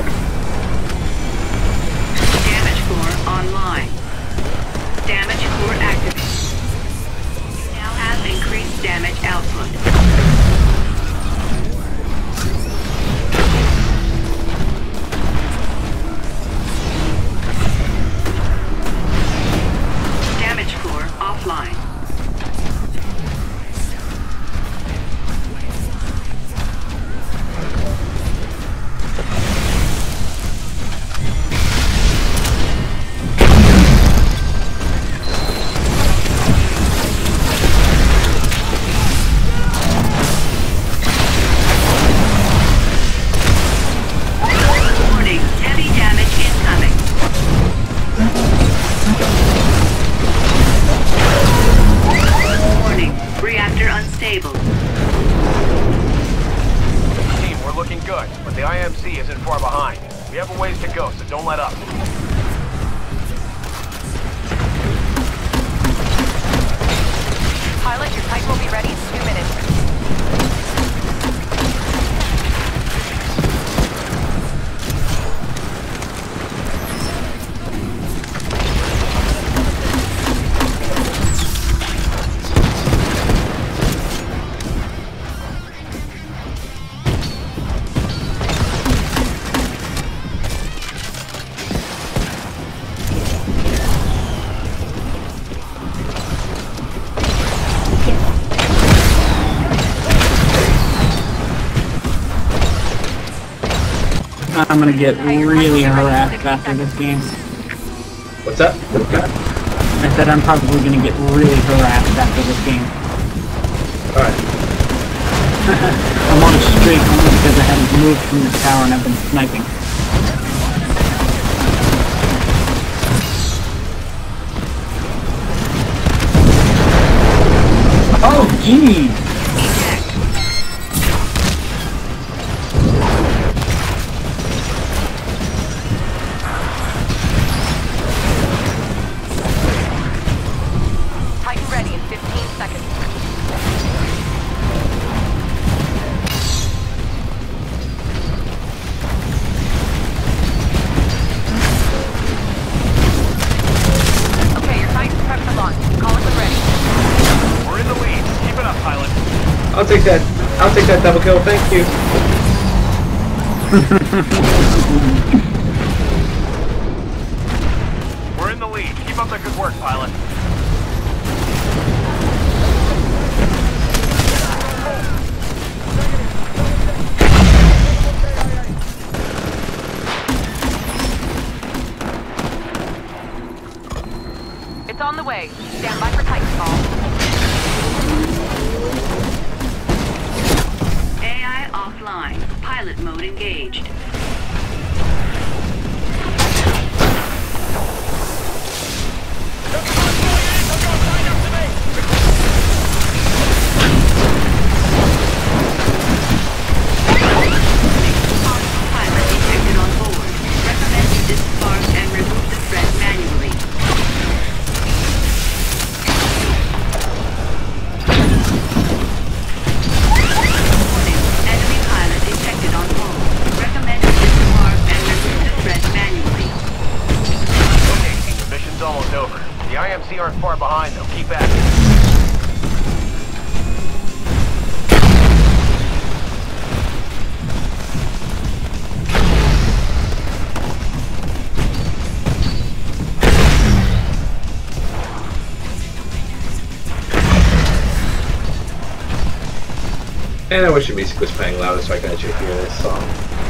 Damage core online. Damage core activated. You now have increased damage output. Damage core offline. been far behind. We have a ways to go, so don't let up. Pilot, your Titan will be ready in two minutes. I'm gonna get really harassed after this game. What's up? I said I'm probably gonna get really harassed after this game. Alright. I'm on a streak only because I haven't moved from the tower and I've been sniping. Oh, geez! Titan ready in fifteen seconds. Okay, your Titan's prepped for launch. Call it when ready. We're in the lead. Keep it up, pilot. I'll take that. I'll take that double kill. Thank you. We're in the lead. Keep up the good work, pilot. It's on the way. Stand by for Titanfall. A I offline. Pilot mode engaged. Pilot detected on board. Recommend you disembark and remove the threat manually. Warning. Enemy pilot detected on board. Recommend you disembark and remove the threat manually. Okay, team, the mission's almost over. The I M C aren't far behind, though. Keep at it. And I wish the music was playing louder so I could actually hear this song.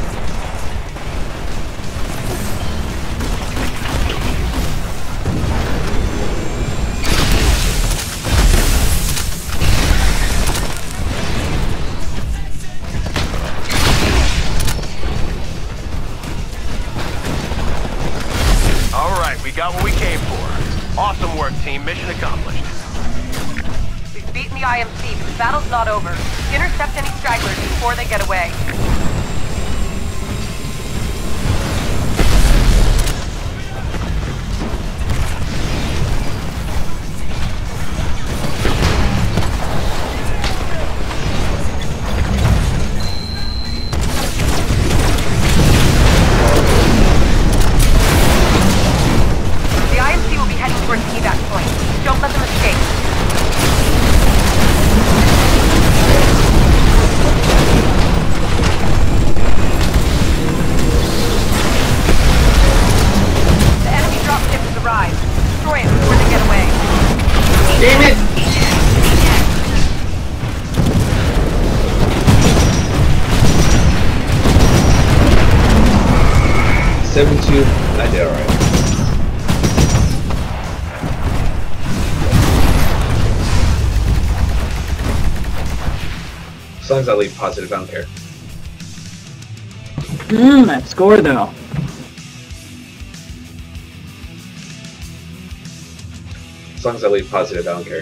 Alright, we got what we came for. Awesome work, team. Mission accomplished. We've beaten the I M C, but the battle's not over. Intercept any stragglers before they get away. The I M C will be heading towards the evac point. Don't let them escape. The enemy dropship has arrived. Destroy it before they get away. Damn it! seven two. I did alright. As long as I leave positive, I don't care. Mmm, that score though. As long as I leave positive, I don't care.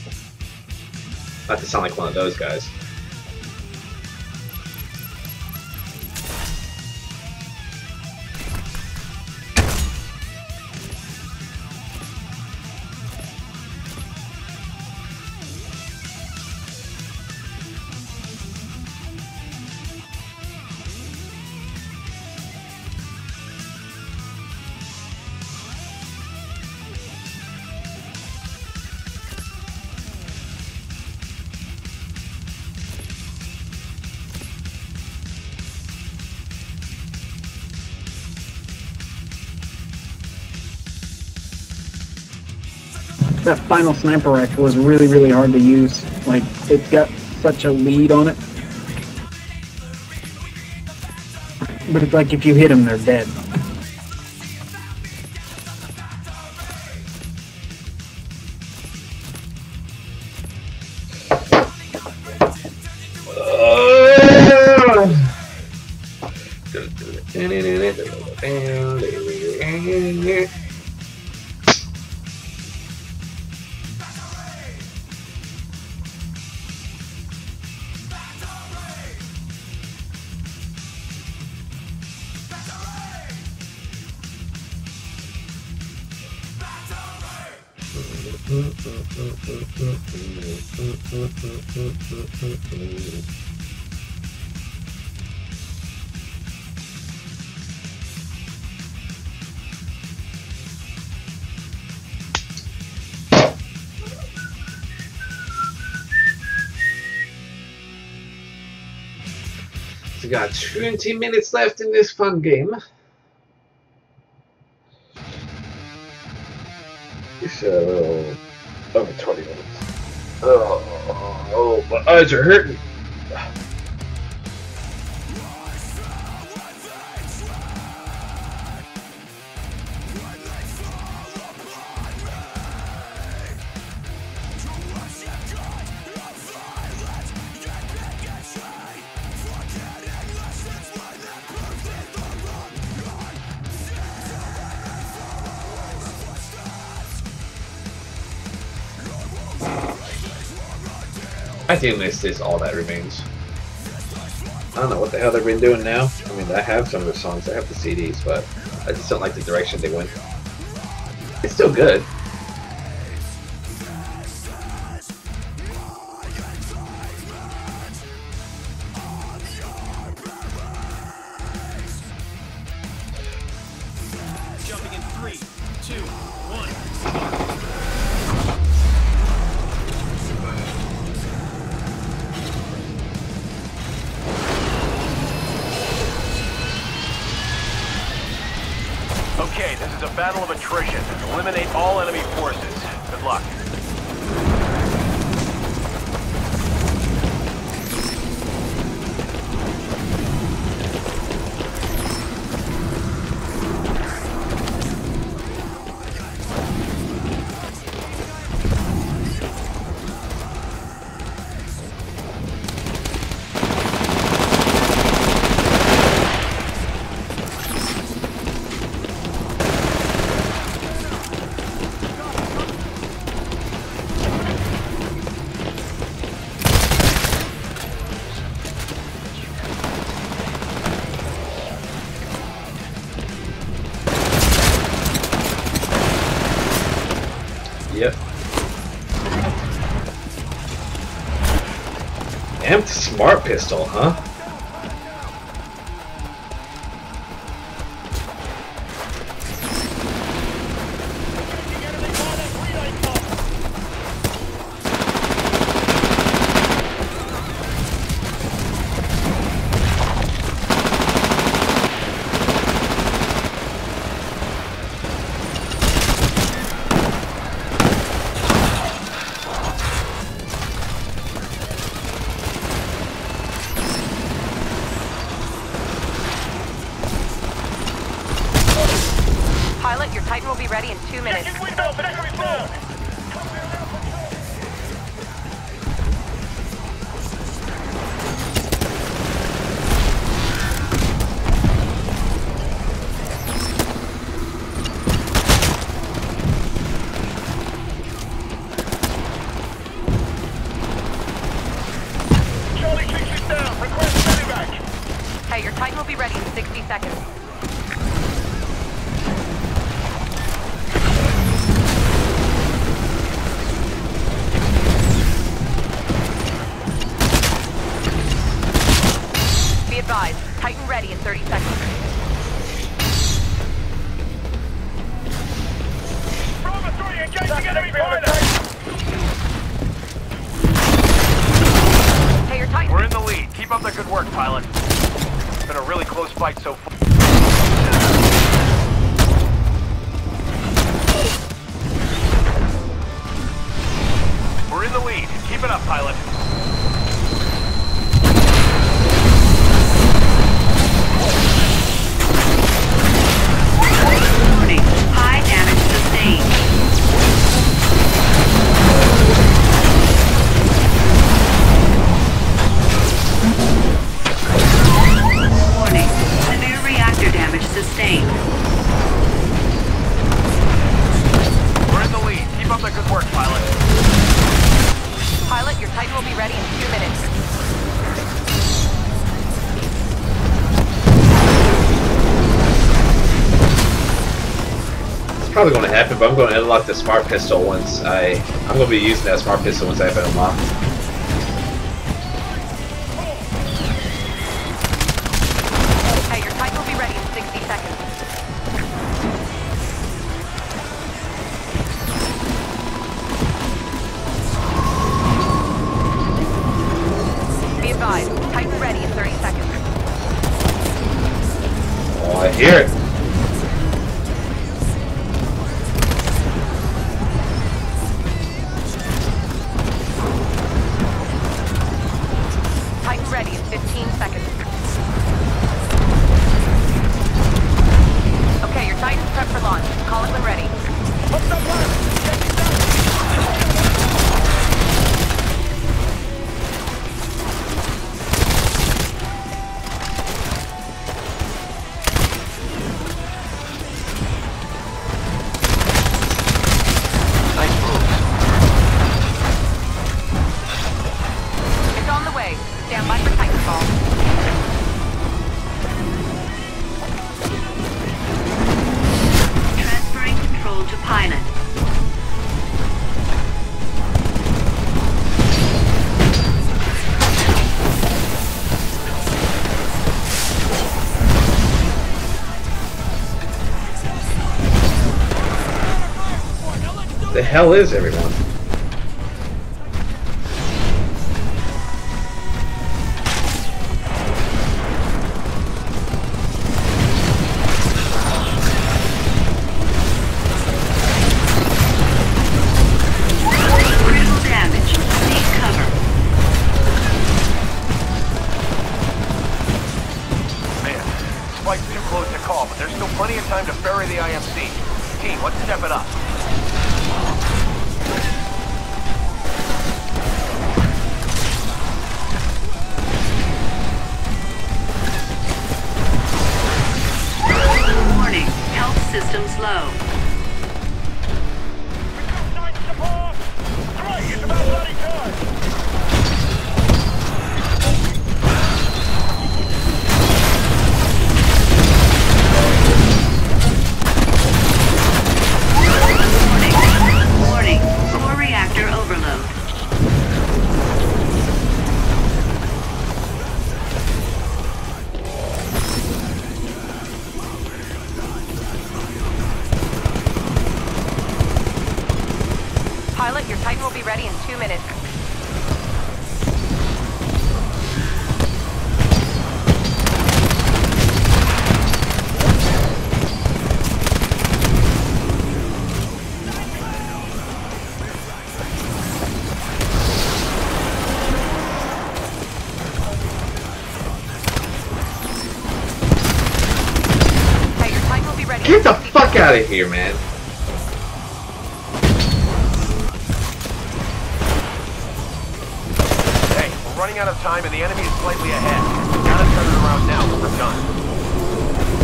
Not to sound like one of those guys. that final sniper rifle is really, really hard to use. Like, it's got such a lead on it. But it's like if you hit them, they're dead. We got twenty minutes left in this fun game. So, over twenty minutes. Oh, oh, my eyes are hurting. I think this is all that remains. I don't know what the hell they've been doing now. I mean, I have some of the songs, I have the C Ds, but I just don't like the direction they went. It's still good. Jumping in three, two, one. Okay, this is a battle of attrition. Eliminate all enemy forces. Good luck. Yep. Amped smart pistol, huh? Pilot, your Titan will be ready in two minutes. Charlie six is down. Request medevac. Hey, your Titan will be ready in sixty seconds. Be advised, Titan ready in thirty seconds. Bravo three, engaging enemy pilot. Hey, your Titan. We're in the lead. Keep up the good work, pilot. It's been a really close fight so far. Keep it up, pilot. Warning. High damage sustained. Warning. Severe reactor damage sustained. We're in the lead. Keep up the good work, pilot. Pilot, your Titan will be ready in two minutes. It's probably going to happen, but I'm going to unlock the smart pistol once I... I'm going to be using that smart pistol once I have it unlocked. Hey, your Titan will be ready in sixty seconds. Be advised, Titan ready in thirty seconds. Oh, I hear it. Titan ready in fifteen seconds. Okay, your Titan's prepped for launch. Call it when ready. Nice move. It's on the way. Stand by for Titanfall. Transferring control to pilot. The hell is everyone? Critical damage. Seek cover. Man, Spike's too close to call, but there's still plenty of time to bury the I M C. Team, let's step it up. Warning. Health systems low. Warning. Warning. Core reactor overload. Pilot, your Titan will be ready in two minutes. Hey, your Titan will be ready. Get the fuck out of here, man. Hey, we're running out of time and the enemy is slightly ahead. Gotta turn it around now when we're done.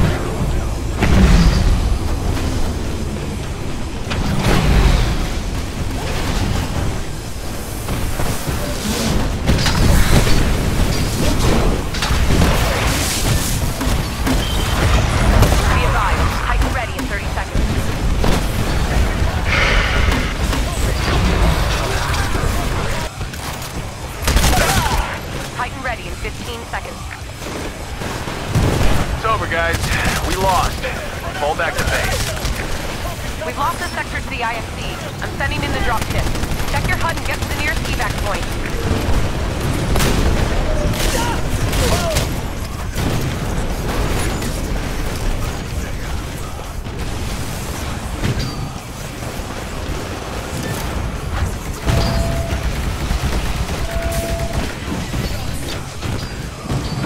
Be advised, Titan ready in thirty seconds. Titan ready in fifteen seconds. It's over, guys. We lost. Fall back to base. We've lost the sector to the I M C. I'm sending in the drop ship. Check your H U D and get to the nearest evac point.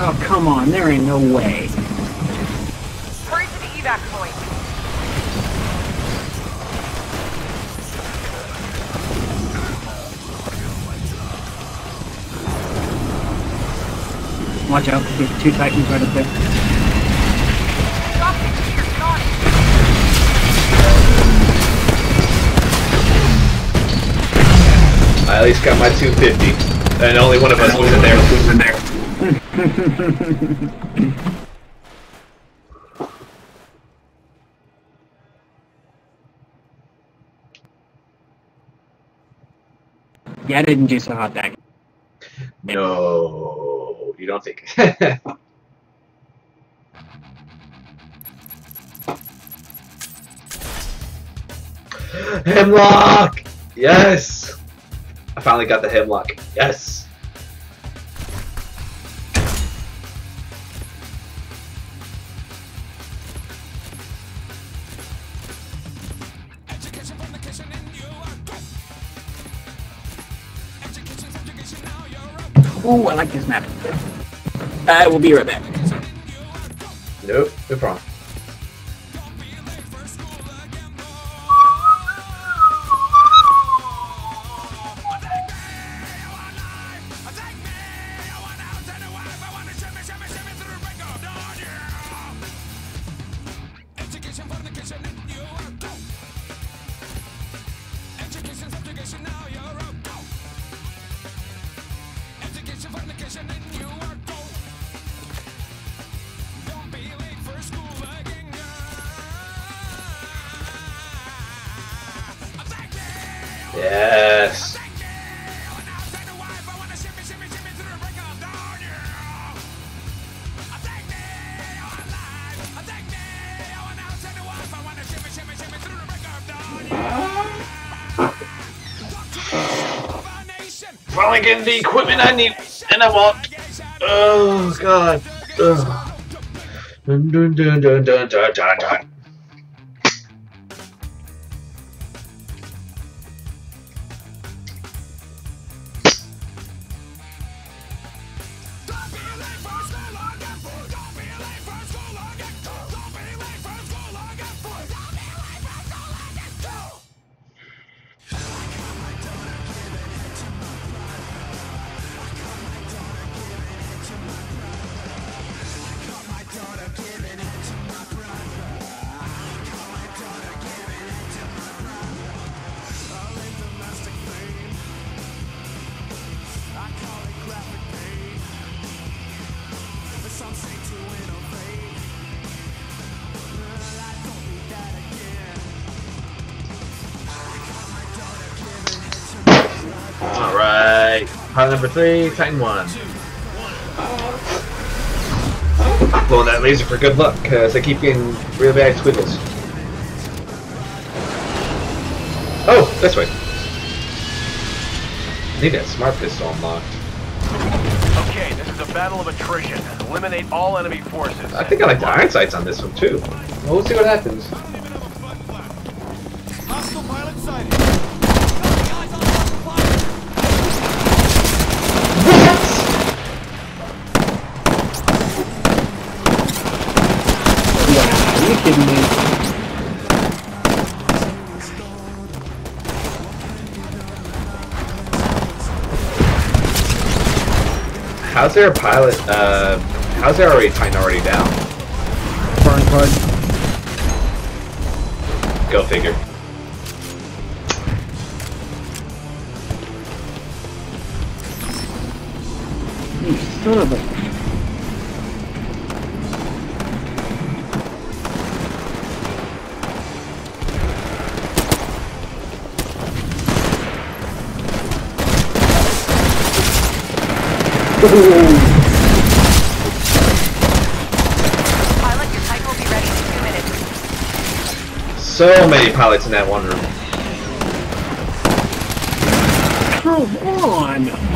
Oh, come on, there ain't no way. Hurry to the evac point. Watch out, there's two Titans right up there. Drop it here, get on it. I at least got my two fifty, and only one of us was in there. Was in there. Yeah, I didn't do so hot that. No, you don't think. Hemlock! Yes! I finally got the hemlock. Yes! Ooh, I like this map. I will be right back. Nope, no problem. Yes. Finally getting the equipment I need and I want. Oh god. Ugh. Dun, dun, dun, dun, dun, dun, dun, dun. Alright, pilot number three, Titan one. Blowing that laser for good luck, because I keep getting real bad squiggles. Oh, this way. I need that smart pistol unlocked. Okay, this is a battle of attrition. Eliminate all enemy forces. I think I like the iron sights on this one too. Well, we'll see what happens. Hostile pilot sighted. Are you kidding me? How's there a pilot, uh, how's there already Titan already down? Foreign card. Go figure. You son of a... Pilot, your Titan will be ready in two minutes. So many pilots in that one room. Come on!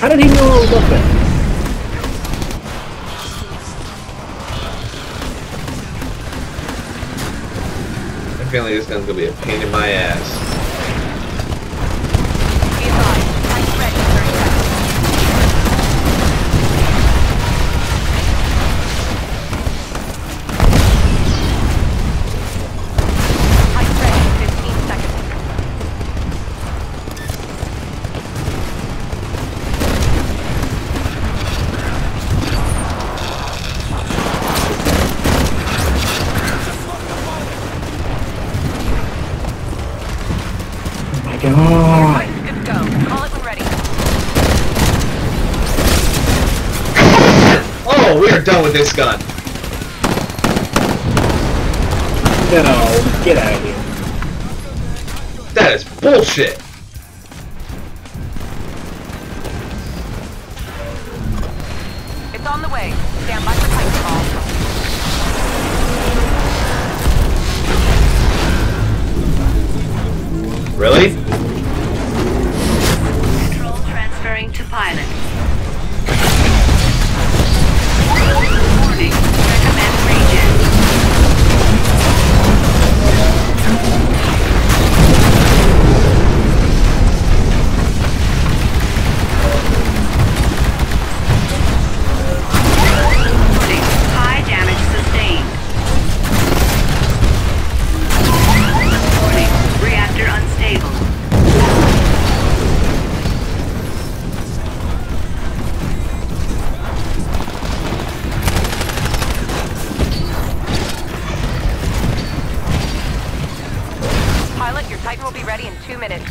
How did he know I was up there? I'm feeling this gun's gonna be a pain in my ass. Be advised. Titan ready in thirty seconds. Titan ready in fifteen seconds. Come on. Good to go. Call it when ready. Oh, we are done with this gun. No, get out of here. That is bullshit. It's on the way. Stand by for Titanfall. Really? Control transferring to pilot. Warning. Recommend regen. Warning. High damage sustained. Warning. Reactor unstable. Pilot, your Titan will be ready in two minutes.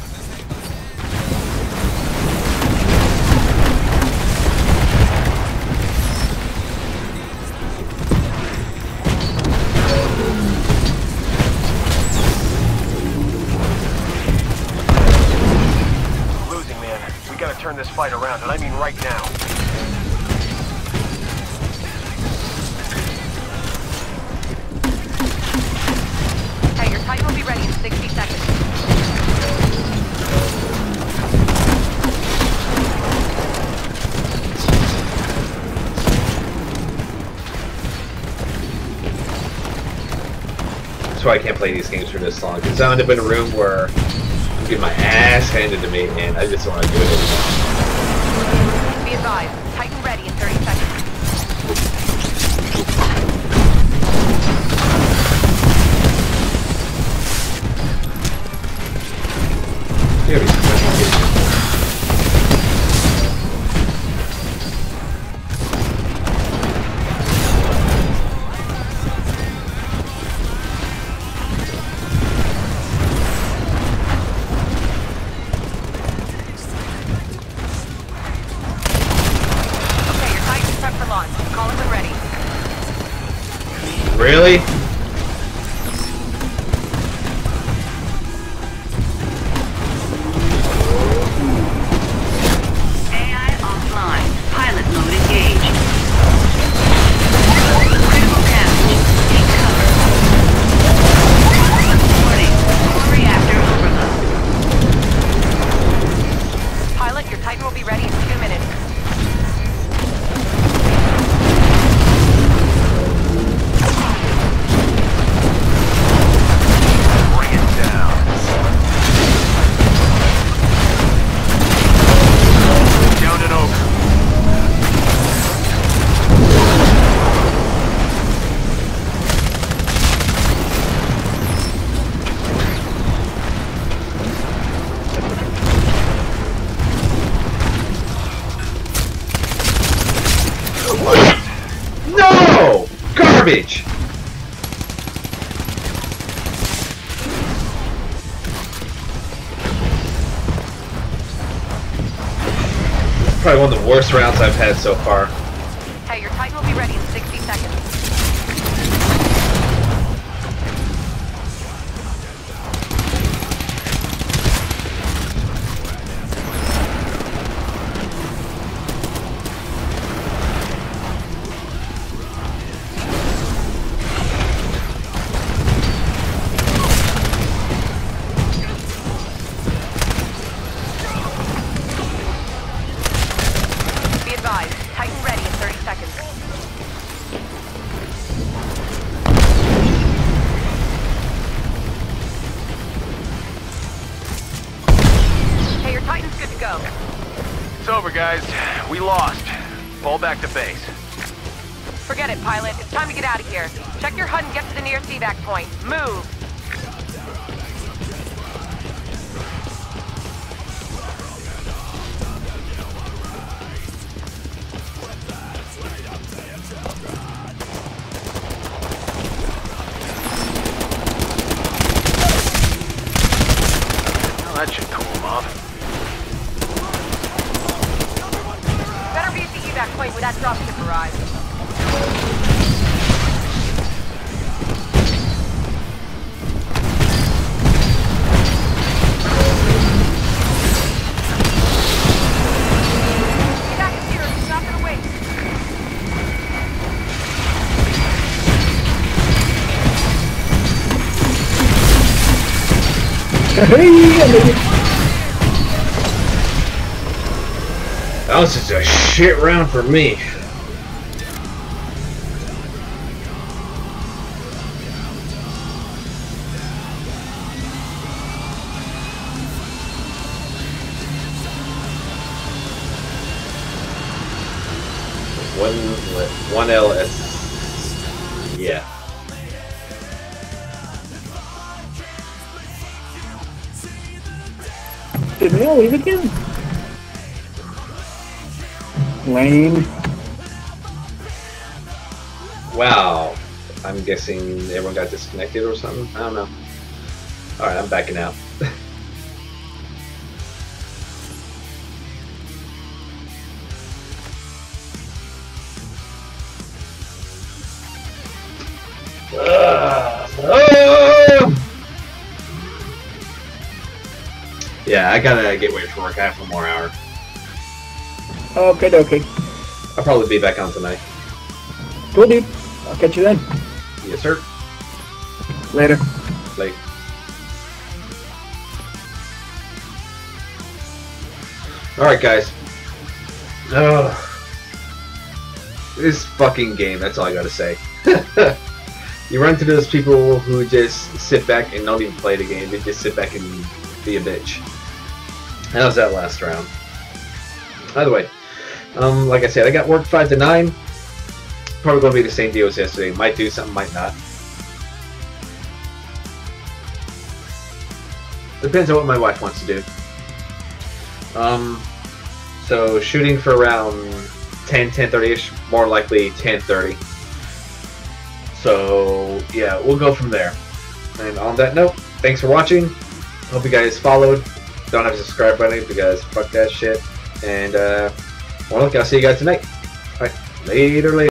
Losing, man. We gotta turn this fight around, and I mean right now. Hey, your Titan will be ready in sixty seconds. That's why I can't play these games for this long. Because I end up in a room where I'm getting my ass handed to me, and I just don't want to do it anymore. Be advised. Titan ready in thirty seconds. Here we go. Okay, your Titan's prepped for launch. Call it when ready. Really? A I offline. Pilot mode engaged. Critical damage. Take cover. Warning. Core reactor overload. Pilot, your Titan will be ready in two minutes. Bring it down. Down and over. No! Garbage! Probably one of the worst rounds I've had so far. Hey, your Titan will be ready in sixty seconds. go. It's over, guys. We lost. Fall back to base. Forget it, pilot. It's time to get out of here. Check your H U D and get to the nearest evac point. Move! Well, that should cool them off. Better be at the evac point when that dropship arrives. Evac is here. It's not gonna wait. Hey, I made it. That was just a shit round for me. One, one L S. Yeah. Did they all leave again? Lame. Wow. I'm guessing everyone got disconnected or something. I don't know. Alright, I'm backing out. uh, uh, yeah, I gotta get ready for work. I have one more hour. Okay, okay. I'll probably be back on tonight. Cool, dude. I'll catch you then. Yes, sir. Later. Late. Alright, guys. Ugh. This fucking game, that's all I gotta say. You run into those people who just sit back and don't even play the game. They just sit back and be a bitch. How's that last round? By the way, um, like I said, I got work five to nine. Probably going to be the same deal as yesterday. Might do something, might not. Depends on what my wife wants to do. Um, so shooting for around ten, ten thirty-ish. More likely ten thirty. So yeah, we'll go from there. And on that note, thanks for watching. Hope you guys followed. Don't have a subscribe button because fuck that shit. And uh, well, look, I'll see you guys tonight. All right, later, later.